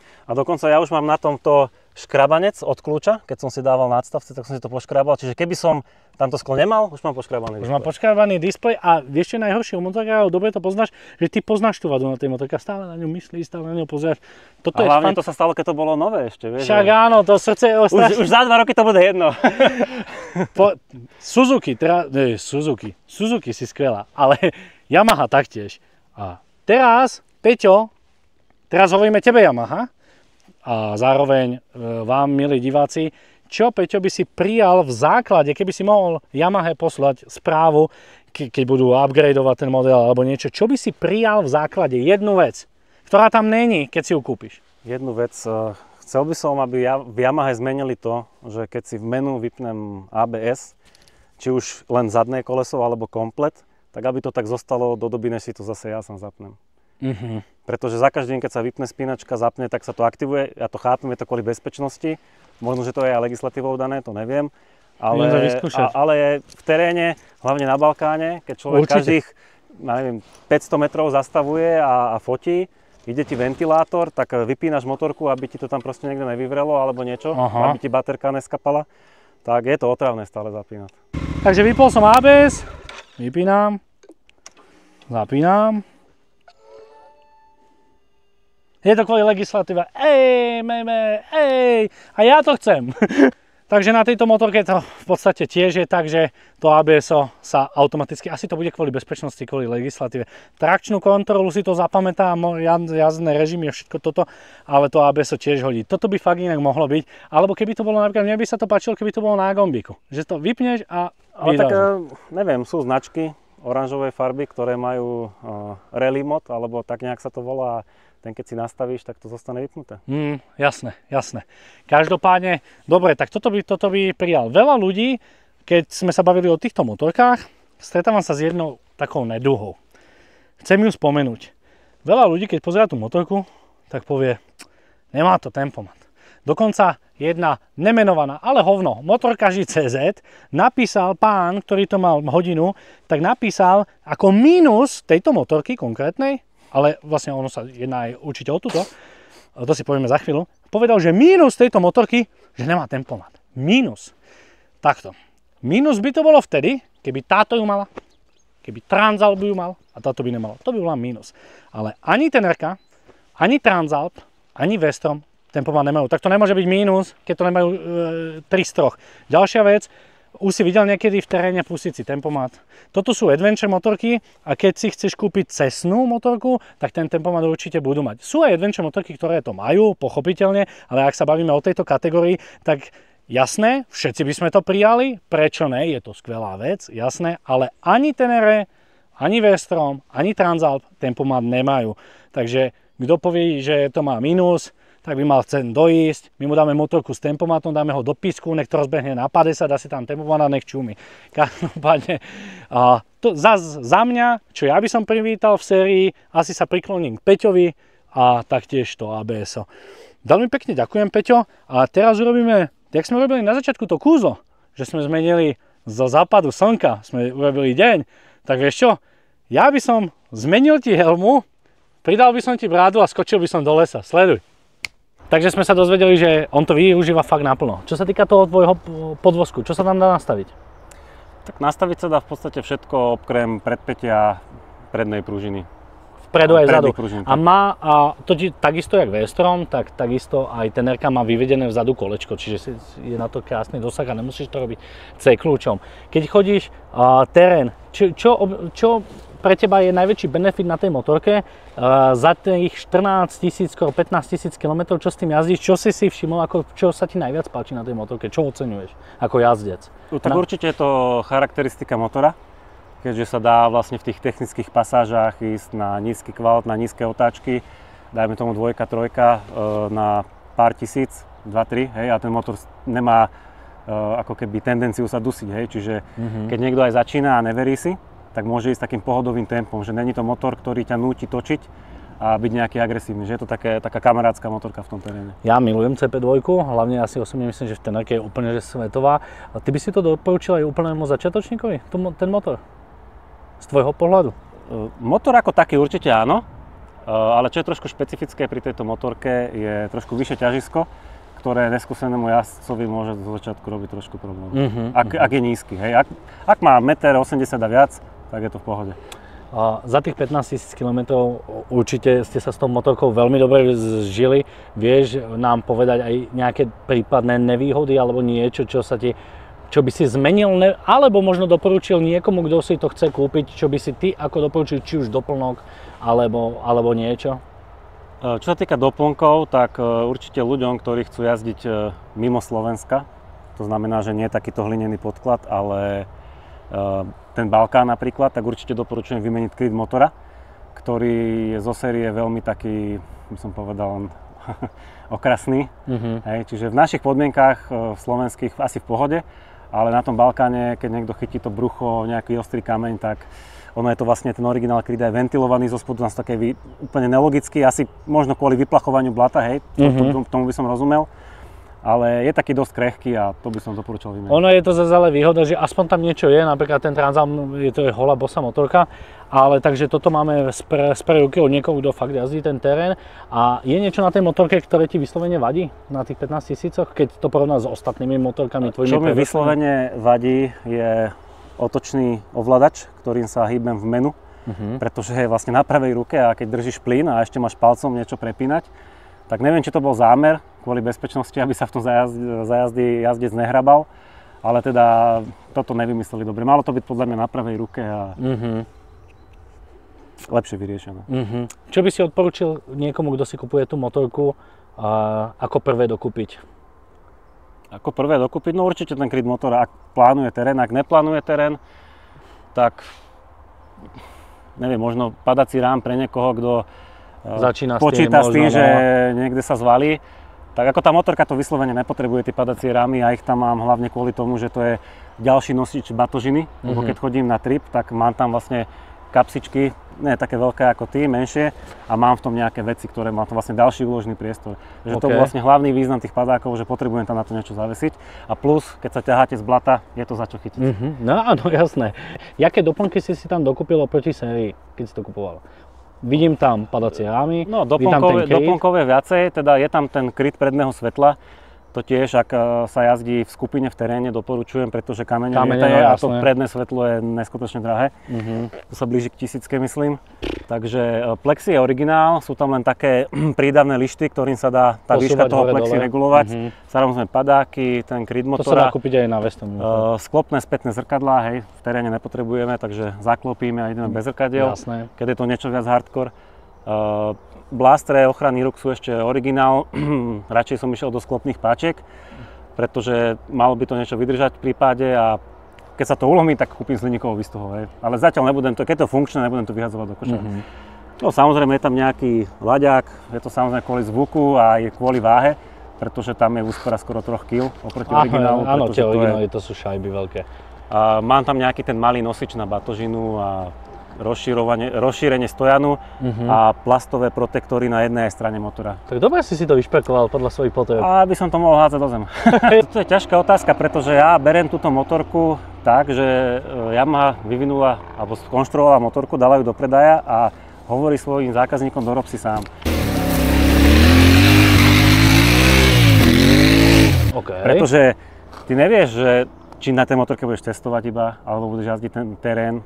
A dokonca ja už mám na tomto škrabanec od kľúča, keď som si dával na nadstavce, tak som si to poškrabal. Čiže keby som tamto sklo nemal, už mám poškrabaný displej. Už mám poškrabaný displej a vieš čo najhoršie u motorkárov, dobre to poznáš, že ty poznáš tú vadu na tej motorke, stále na ňu myslíš, stále na ňu pozeráš. Toto a je hlavne fant... to sa stalo, keď to bolo nové ešte, vieš. Však áno, to srdce je strašne... už, už za dva roky to bude jedno. po... Suzuki, teda, ne, Suzuki, Suzuki si skvelá, ale Yamaha taktiež. A teraz, Peťo, teraz hovoríme tebe Yamaha, a zároveň vám, milí diváci, čo Peťo by si prijal v základe, keby si mohol Yamahe poslať správu, ke, keď budú upgradeovať ten model alebo niečo, čo by si prijal v základe? Jednu vec, ktorá tam není, keď si ju kúpiš. Jednu vec, chcel by som, aby v Yamahe zmenili to, že keď si v menu vypnem á bé es, či už len zadné koleso alebo komplet, tak aby to tak zostalo do doby, než si to zase ja sám zapnem. Uh-huh. Pretože za každým, keď sa vypne spínačka, zapne, tak sa to aktivuje. Ja to chápem, je to kvôli bezpečnosti. Možno, že to je aj legislatívou dané, to neviem. Ale, a, ale v teréne, hlavne na Balkáne, keď človek Určite. každých neviem, päťsto metrov zastavuje a, a fotí, ide ti ventilátor, tak vypínaš motorku, aby ti to tam proste niekde nevyvrelo alebo niečo, Aha. aby ti baterka neskapala. Tak je to otravné stále zapínať. Takže vypol som á bé es, vypínam, zapínam. Je to kvôli legislatíve. Ej, meme, ej, a ja to chcem. Takže na tejto motorke to v podstate tiež je tak, že to á bé es sa automaticky, asi to bude kvôli bezpečnosti, kvôli legislatíve. Trakčnú kontrolu si to zapamätá, jazdné režimy a všetko toto, ale to á bé es tiež hodí. Toto by fakt inak mohlo byť. Alebo keby to bolo napríklad, mne by sa to páčilo, keby to bolo na gombíku. Že to vypneš a ale tak, neviem, sú značky oranžovej farby, ktoré majú uh, rally mod, alebo tak nejak sa to volá. Ten keď si nastavíš, tak to zostane vypnuté. Mm, jasné, jasné. Každopádne, dobre, tak toto by, toto by prijal. Veľa ľudí, keď sme sa bavili o týchto motorkách, stretávam sa s jednou takou neduhou. Chcem ju spomenúť. Veľa ľudí, keď pozerá tú motorku, tak povie, nemá to tempomat. Dokonca jedna nemenovaná, ale hovno, motorkaži cé zet napísal pán, ktorý to mal hodinu, tak napísal ako mínus tejto motorky konkrétnej, ale vlastne ono sa jedná aj určite o túto, to si povieme za chvíľu, povedal, že mínus tejto motorky, že nemá tempomat. Mínus. Takto. Mínus by to bolo vtedy, keby táto ju mala, keby Transalp by ju mal a táto by nemala. To by bola mínus. Ale ani Tenerka, ani Transalp, ani Vestrom tempomat nemajú. Tak to nemôže byť mínus, keď to nemajú e, tri z troch. Ďalšia vec, už si videl niekedy v teréne pustiť si tempomat. Toto sú adventure motorky a keď si chceš kúpiť cestnú motorku, tak ten tempomat určite budú mať. Sú aj adventure motorky, ktoré to majú, pochopiteľne, ale ak sa bavíme o tejto kategórii, tak jasné, všetci by sme to prijali, prečo ne, je to skvelá vec, jasné, ale ani Tenere, ani Vestrom, ani Transalp tempomat nemajú. Takže kto povie, že to má mínus, tak by mal chcieť doísť, my mu dáme motorku s tempomatom, dáme ho do písku, nech to rozbehne na päťdesiat, dá si tam tempomat a nech čúmi. Každopádne, a to za, za mňa, čo ja by som privítal v sérii, asi sa prikloním k Peťovi a taktiež to á bé es. Veľmi pekne ďakujem, Peťo, a teraz urobíme, jak sme robili na začiatku to kúzlo, že sme zmenili zo západu slnka, sme urobili deň, tak vieš čo, ja by som zmenil ti helmu, pridal by som ti brádu a skočil by som do lesa, sleduj. Takže sme sa dozvedeli, že on to využíva fakt naplno. Čo sa týka toho tvojho podvozku, čo sa tam dá nastaviť? Tak nastaviť sa dá v podstate všetko okrem predpätia prednej pružiny. Vpredu aj vzadu. A má, a to takisto jak Vestrom, tak takisto aj Tenerka má vyvedené vzadu kolečko, čiže je na to krásny dosah a nemusíš to robiť C kľúčom. Keď chodíš uh, terén, čo, čo, čo pre teba je najväčší benefit na tej motorke? Uh, za tých štrnásť tisíc, skoro pätnásť tisíc kilometrov, čo s tým jazdíš, čo si si všimol, ako, čo sa ti najviac páči na tej motorke, čo oceňuješ ako jazdec? Tak no. Určite je to charakteristika motora, keďže sa dá vlastne v tých technických pasážach ísť na nízky kvalt, na nízke otáčky, dajme tomu dvojka, trojka, uh, na pár tisíc, dva, tri, hej, a ten motor nemá uh, ako keby tendenciu sa dusiť, hej, čiže mm-hmm. keď niekto aj začína a neverí si, tak môže ísť takým pohodovým tempom, že není to motor, ktorý ťa núti točiť a byť nejaký agresívny, že je to také, taká kamarádska motorka v tom teréne. Ja milujem cé pé dva, hlavne ja si osobne myslím, že v Tenerke je úplne že svetová. A ty by si to doporučil aj úplnému začiatočníkovi, ten motor? Z tvojho pohľadu? Motor ako taký určite áno. ale čo je trošku špecifické pri tejto motorke, je trošku vyššie ťažisko, ktoré neskúsenému jazdcovi môže do začiatku robiť trošku problém. Uh-huh, ak, uh-huh. ak je nízky. Hej. Ak, ak má jeden osemdesiat metra a viac, tak je to v pohode. A za tých pätnásť tisíc kilometrov určite ste sa s tou motorkou veľmi dobre zžili. Vieš nám povedať aj nejaké prípadné nevýhody alebo niečo, čo sa ti, čo by si zmenil, ne, alebo možno doporučil niekomu, kto si to chce kúpiť, čo by si ty ako doporučil, či už doplnok alebo, alebo niečo? Čo sa týka doplnkov, tak určite ľuďom, ktorí chcú jazdiť mimo Slovenska, to znamená, že nie je takýto hlinený podklad, ale ten Balkán napríklad, tak určite doporučujem vymeniť kryt motora, ktorý je zo série veľmi taký, by som povedal, okrasný. Mm-hmm. Hej, čiže v našich podmienkách v slovenských asi v pohode, ale na tom Balkáne, keď niekto chytí to brucho, nejaký ostrý kameň, tak ono je to vlastne ten originál kryt aj ventilovaný zo spodu, nás také vy, úplne nelogicky, asi možno kvôli vyplachovaniu blata, hej, mm-hmm. to, tomu by som rozumel. Ale je taký dosť krehký a to by som doporučil vymeniť. Ono je to zase ale výhoda, že aspoň tam niečo je, napríklad ten Transam, je to je holá bosa motorka, ale takže toto máme z, pre, z prvej ruky od niekoho, kto fakt jazdí ten terén. A je niečo na tej motorke, ktoré ti vyslovene vadí na tých pätnásť tisícoch, keď to porovná s ostatnými motorkami tvojimi? Čo mi vyslovene vadí je otočný ovládač, ktorým sa hýbem v menu, uh-huh. pretože je vlastne na pravej ruke a keď držíš plyn a ešte máš palcom niečo prepínať, tak neviem, či to bol zámer kvôli bezpečnosti, aby sa v tom zajazdi, zajazdi jazdec nehrabal, ale teda toto nevymysleli dobre. Malo to byť podľa mňa na pravej ruke a mm-hmm. lepšie vyriešené. Mm-hmm. Čo by si odporučil niekomu, kto si kupuje tú motorku, a ako prvé dokúpiť? Ako prvé dokúpiť? No určite ten kryt motora, ak plánuje terén, ak neplánuje terén, tak neviem, možno padací rám pre niekoho, kto Začína počíta s tým, možno, že no. niekde sa zvalí. Tak ako tá motorka to vyslovene nepotrebuje, tie padacie rámy, ja ich tam mám hlavne kvôli tomu, že to je ďalší nosič batožiny, mm-hmm. lebo keď chodím na trip, tak mám tam vlastne kapsičky, nie také veľké ako ty, menšie, a mám v tom nejaké veci, ktoré má to vlastne ďalší úložný priestor. Takže okay. to je vlastne hlavný význam tých padákov, že potrebujem tam na to niečo zavesiť. A plus, keď sa ťaháte z blata, je to za čo chytiť. Mm-hmm. No áno, jasné. Jaké doplnky si si tam dokúpil oproti sérii, keď si to kupoval? Vidím tam padacie rámy, no, doplnkové, doplnkové viacej, teda je tam ten kryt predného svetla. To tiež, ak sa jazdí v skupine v teréne, doporučujem, pretože kamene lietajú a to predné svetlo je neskutočne drahé. Uh-huh. To sa blíži k tisícke, myslím. Takže plexi je originál, sú tam len také prídavné lišty, ktorým sa dá tá výška toho plexi regulovať. Uh-huh. Samozrejme padáky, ten kryt motora. To sa dá kúpiť aj na Vestom. Uh, sklopné spätné zrkadlá, hej, v teréne nepotrebujeme, takže zaklopíme a ideme bez zrkadiel. Jasné. Keď je to niečo viac hardcore. Uh, Blástre, ochranný ruch sú ešte originál, radšej som išiel do sklopných páčiek, pretože malo by to niečo vydržať v prípade a keď sa to ulomí, tak kúpim sliníkovú výstuhu, hej. Ale zatiaľ nebudem to, keď to funkčné, nebudem to vyhadzovať do koša. Mm-hmm. No samozrejme je tam nejaký laďák, je to samozrejme kvôli zvuku a je kvôli váhe, pretože tam je úspora skoro tri kilogramov oproti Aha, originálu. Áno, tie originály, to, to sú šajby veľké. A mám tam nejaký ten malý nosič na batožinu a rozšírenie stojanu uh-huh. a plastové protektory na jednej strane motora. Tak dobre si si to vyšpekoval podľa svojich potrieb. A aby som to mohol hádzať do zem. To je ťažká otázka, pretože ja beriem túto motorku tak, že Yamaha vyvinula alebo skonštruovala motorku, dala ju do predaja a hovorí svojim zákazníkom, dorob si sám. Okay. Pretože ty nevieš, že či na tej motorke budeš testovať iba, alebo budeš jazdiť ten terén.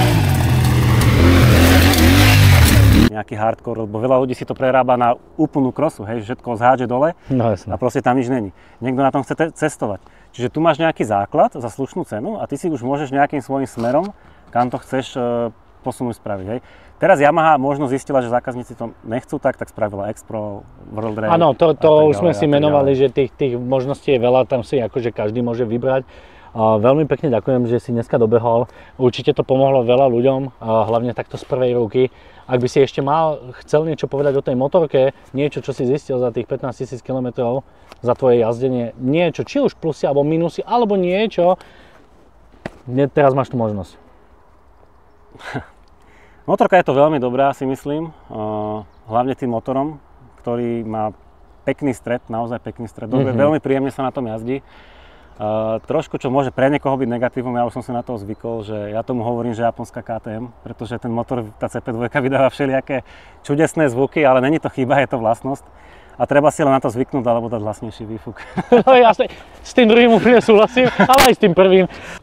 Nejaký hardcore, lebo veľa ľudí si to prerába na úplnú krosu, hej, že všetko zhádže dole no, a proste tam nič není. Niekto na tom chce te- cestovať. Čiže tu máš nejaký základ za slušnú cenu a ty si už môžeš nejakým svojím smerom, kam to chceš e, posunúť spraviť, hej. Teraz Yamaha možno zistila, že zákazníci to nechcú tak, tak spravila X-Pro, World Rally. Áno, to, to už sme si menovali, že tých, tých možností je veľa, tam si akože každý môže vybrať. A veľmi pekne ďakujem, že si dneska dobehol. Určite to pomohlo veľa ľuďom, hlavne takto z prvej ruky. Ak by si ešte mal, chcel niečo povedať o tej motorke, niečo, čo si zistil za tých pätnásť tisíc kilometrov, za tvoje jazdenie, niečo, či už plusy alebo minusy, alebo niečo, teraz máš tu možnosť. Motorka je to veľmi dobrá, si myslím, hlavne tým motorom, ktorý má pekný stred, naozaj pekný stred, mm-hmm. veľmi príjemne sa na tom jazdí. Uh, trošku, čo môže pre niekoho byť negatívum, ja už som si na to zvykol, že ja tomu hovorím, že japonská ká té em, pretože ten motor, tá cé pé dva vydáva všelijaké čudesné zvuky, ale není to chyba, je to vlastnosť. A treba si len na to zvyknúť, alebo dať hlasnejší výfuk. No jasne, s tým druhým úplne súhlasím, ale aj s tým prvým.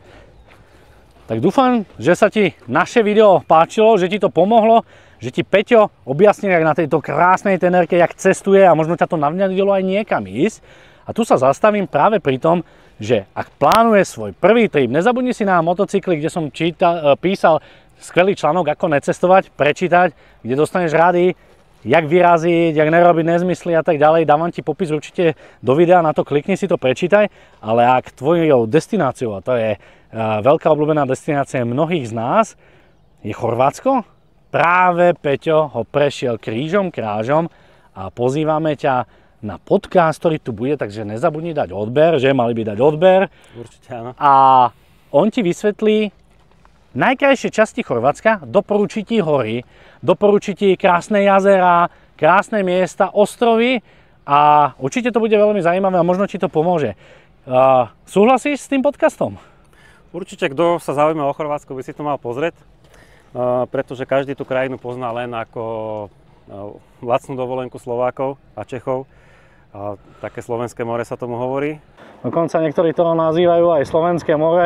Tak dúfam, že sa ti naše video páčilo, že ti to pomohlo, že ti Peťo objasnil, jak na tejto krásnej tenerke, jak cestuje a možno ťa to navnadilo aj niekam ísť. A tu sa zastavím práve pri tom, že ak plánuješ svoj prvý trip, nezabudni si na motocykli, kde som čítal, písal skvelý článok, ako necestovať, prečítať, kde dostaneš rady, jak vyraziť, jak nerobiť nezmysly a tak ďalej. Dávam ti popis určite do videa, na to klikni si to, prečítaj. Ale ak tvojou destináciou, a to je veľká obľúbená destinácia mnohých z nás, je Chorvátsko, práve Peťo ho prešiel krížom, krážom a pozývame ťa na podcast, ktorý tu bude, takže nezabudni dať odber, že mali by dať odber. Určite áno. A on ti vysvetlí najkrajšie časti Chorvátska, doporučí ti hory, doporučí ti krásne jazera, krásne miesta, ostrovy a určite to bude veľmi zaujímavé a možno ti to pomôže. Uh, súhlasíš s tým podcastom? Určite, kto sa zaujíma o Chorvátsko, by si to mal pozrieť, uh, pretože každý tú krajinu pozná len ako uh, lacnú dovolenku Slovákov a Čechov. A také slovenské more sa tomu hovorí. Dokonca niektorí to nazývajú aj slovenské more.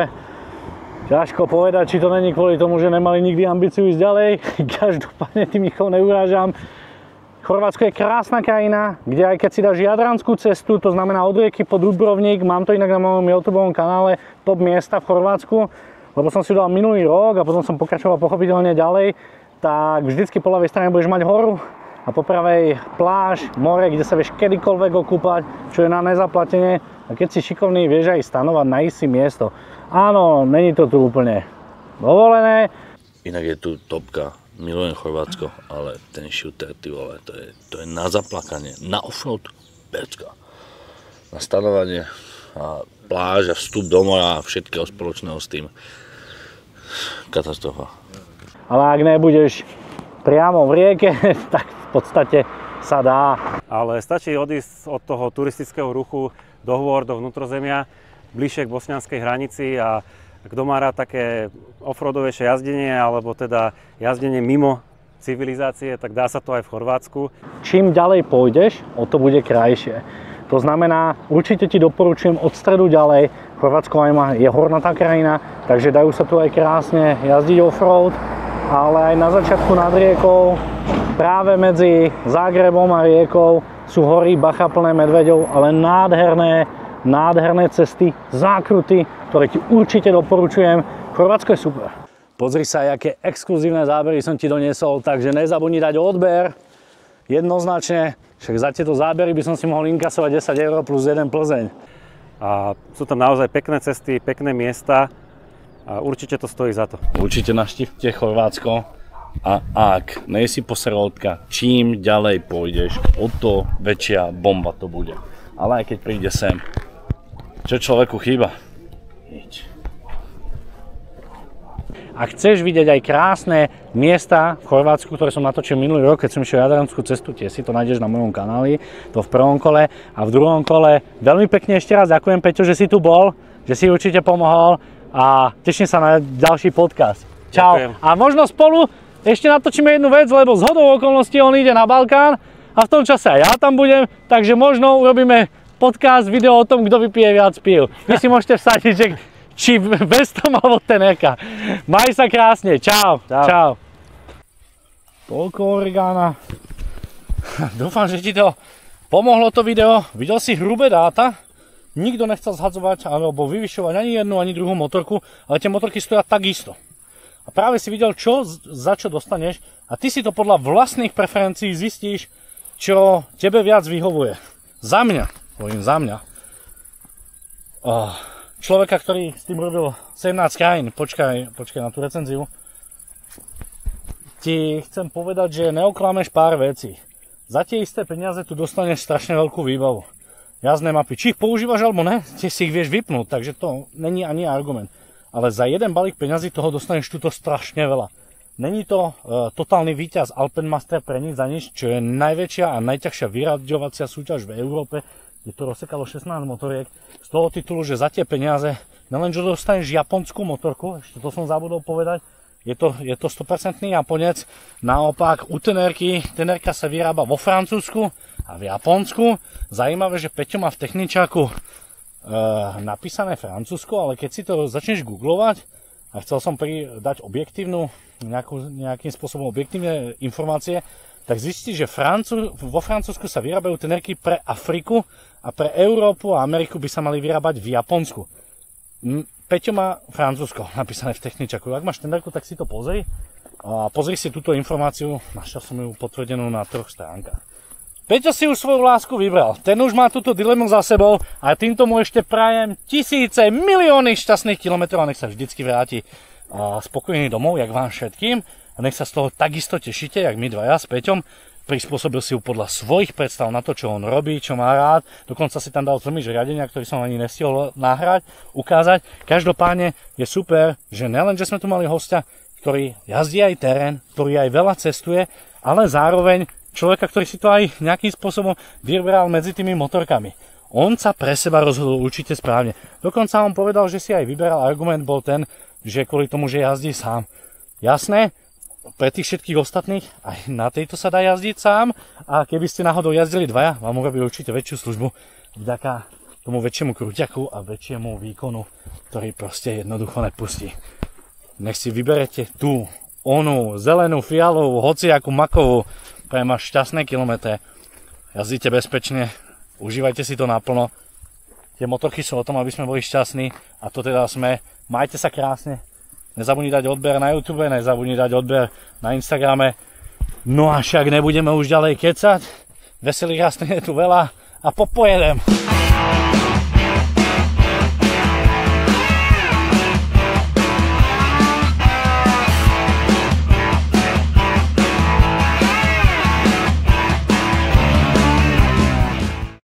Ťažko povedať, či to není kvôli tomu, že nemali nikdy ambíciu ísť ďalej. Každopádne tým ich neurážam. Chorvátsko je krásna krajina, kde aj keď si dáš jadranskú cestu, to znamená od rieky po Dubrovník, mám to inak na mojom YouTubeovom kanále, top miesta v Chorvátsku, lebo som si dal minulý rok a potom som pokračoval pochopiteľne ďalej, tak vždycky po ľavej strane budeš mať horu a po pravej pláž, more, kde sa vieš kedykoľvek okúpať, čo je na nezaplatenie. A keď si šikovný, vieš aj stanovať, nájsť si miesto. Áno, není to tu úplne dovolené. Inak je tu topka, milujem Chorvátsko, ale ten shooter, ty vole, to je, to je na zaplakanie, na offroad, pecka. Na stanovanie, a pláž a vstup do mora a všetkého spoločného s tým. Katastrofa. Ale ak nebudeš priamo v rieke, tak v podstate sa dá. Ale stačí odísť od toho turistického ruchu do hôr, do vnútrozemia, bližšie k bosnianskej hranici a kto má rád také offroadovejšie jazdenie alebo teda jazdenie mimo civilizácie, tak dá sa to aj v Chorvátsku. Čím ďalej pôjdeš, o to bude krajšie. To znamená, určite ti doporučujem od stredu ďalej. Chorvátsko aj je hornatá krajina, takže dajú sa tu aj krásne jazdiť offroad, ale aj na začiatku nad riekou, práve medzi Zágrebom a riekou sú hory bacha plné medveďov, ale nádherné, nádherné cesty, zákruty, ktoré ti určite doporučujem. Chorvátsko je super. Pozri sa, aké exkluzívne zábery som ti doniesol, takže nezabudni dať odber. Jednoznačne, však za tieto zábery by som si mohol inkasovať desať eur plus jeden Plzeň. A sú tam naozaj pekné cesty, pekné miesta a určite to stojí za to. Určite navštívte Chorvátsko a ak nejsi poseródka, čím ďalej pôjdeš, o to väčšia bomba to bude. Ale aj keď príde sem, čo človeku chýba? Nič. Ak chceš vidieť aj krásne miesta v Chorvátsku, ktoré som natočil minulý rok, keď som išiel jadranskú cestu, tie si to nájdeš na mojom kanáli, to v prvom kole a v druhom kole. Veľmi pekne ešte raz ďakujem, Peťo, že si tu bol, že si určite pomohol a teším sa na ďalší podcast. Čau. Ďakujem. A možno spolu ešte natočíme jednu vec, lebo zhodou okolností on ide na Balkán a v tom čase aj ja tam budem, takže možno urobíme podcast, video o tom, kto vypije viac pív. Vy si môžete vsadiť, že či Vestom alebo Tenerka. Maj sa krásne. Čau. Čau. Čau. Toľko oregana. Dúfam, že ti to pomohlo to video. Videl si hrubé dáta. Nikto nechcel zhadzovať alebo vyvyšovať ani jednu, ani druhú motorku, ale tie motorky stoja takisto. A práve si videl, čo, za čo dostaneš a ty si to podľa vlastných preferencií zistíš, čo tebe viac vyhovuje. Za mňa, poviem za mňa. Oh. Človeka, ktorý s tým robil sedemnásť krajín, počkaj, počkaj na tú recenziu, ti chcem povedať, že neoklameš pár vecí. Za tie isté peniaze tu dostaneš strašne veľkú výbavu. Jazdné mapy, či ich používaš alebo ne, ti si ich vieš vypnúť, takže to není ani argument. Ale za jeden balík peňazí toho dostaneš tuto strašne veľa. Není to uh, totálny víťaz Alpenmaster pre nič za nič, čo je najväčšia a najťažšia vyraďovacia súťaž v Európe, kde to rozsekalo šestnásť motoriek, z toho titulu, že za tie peniaze, nelen, že dostaneš japonskú motorku, ešte to som zabudol povedať, je to, je to sto percent Japonec, naopak u tenerky, tenerka sa vyrába vo Francúzsku a v Japonsku. Zajímavé, že Peťo má v techničáku e, napísané Francúzsko, ale keď si to začneš googlovať, a chcel som pri, dať objektívnu, nejakú, nejakým spôsobom objektívne informácie, tak zistí, že Francú, vo Francúzsku sa vyrábajú tenerky pre Afriku a pre Európu a Ameriku by sa mali vyrábať v Japonsku. Peťo má Francúzsko napísané v techničaku. Ak máš tenerku, tak si to pozri. A pozri si túto informáciu, našiel som ju potvrdenú na troch stránkach. Peťo si už svoju lásku vybral. Ten už má túto dilemu za sebou a týmto mu ešte prajem tisíce, milióny šťastných kilometrov a nech sa vždycky vráti spokojný domov, jak vám všetkým. A nech sa z toho takisto tešíte, jak my dvaja s Peťom. Prispôsobil si ju podľa svojich predstav na to, čo on robí, čo má rád. Dokonca si tam dal tlmič riadenia, ktorý som ani nestihol nahrať, ukázať. Každopádne je super, že nelen, že sme tu mali hostia, ktorý jazdí aj terén, ktorý aj veľa cestuje, ale zároveň človeka, ktorý si to aj nejakým spôsobom vybral medzi tými motorkami. On sa pre seba rozhodol určite správne. Dokonca on povedal, že si aj vyberal argument bol ten, že kvôli tomu, že jazdí sám. Jasné? Pre tých všetkých ostatných aj na tejto sa dá jazdiť sám a keby ste náhodou jazdili dvaja, vám urobí určite väčšiu službu vďaka tomu väčšiemu krúťaku a väčšiemu výkonu, ktorý proste jednoducho nepustí. Nech si vyberete tú, onú, zelenú, fialovú, hociakú makovú, pre máš šťastné kilometre, jazdíte bezpečne, užívajte si to naplno. Tie motorky sú o tom, aby sme boli šťastní a to teda sme. Majte sa krásne. Nezabudni dať odber na YouTube, nezabudni dať odber na Instagrame. No a však nebudeme už ďalej kecať. Veselých rastlín je tu veľa a popojedem.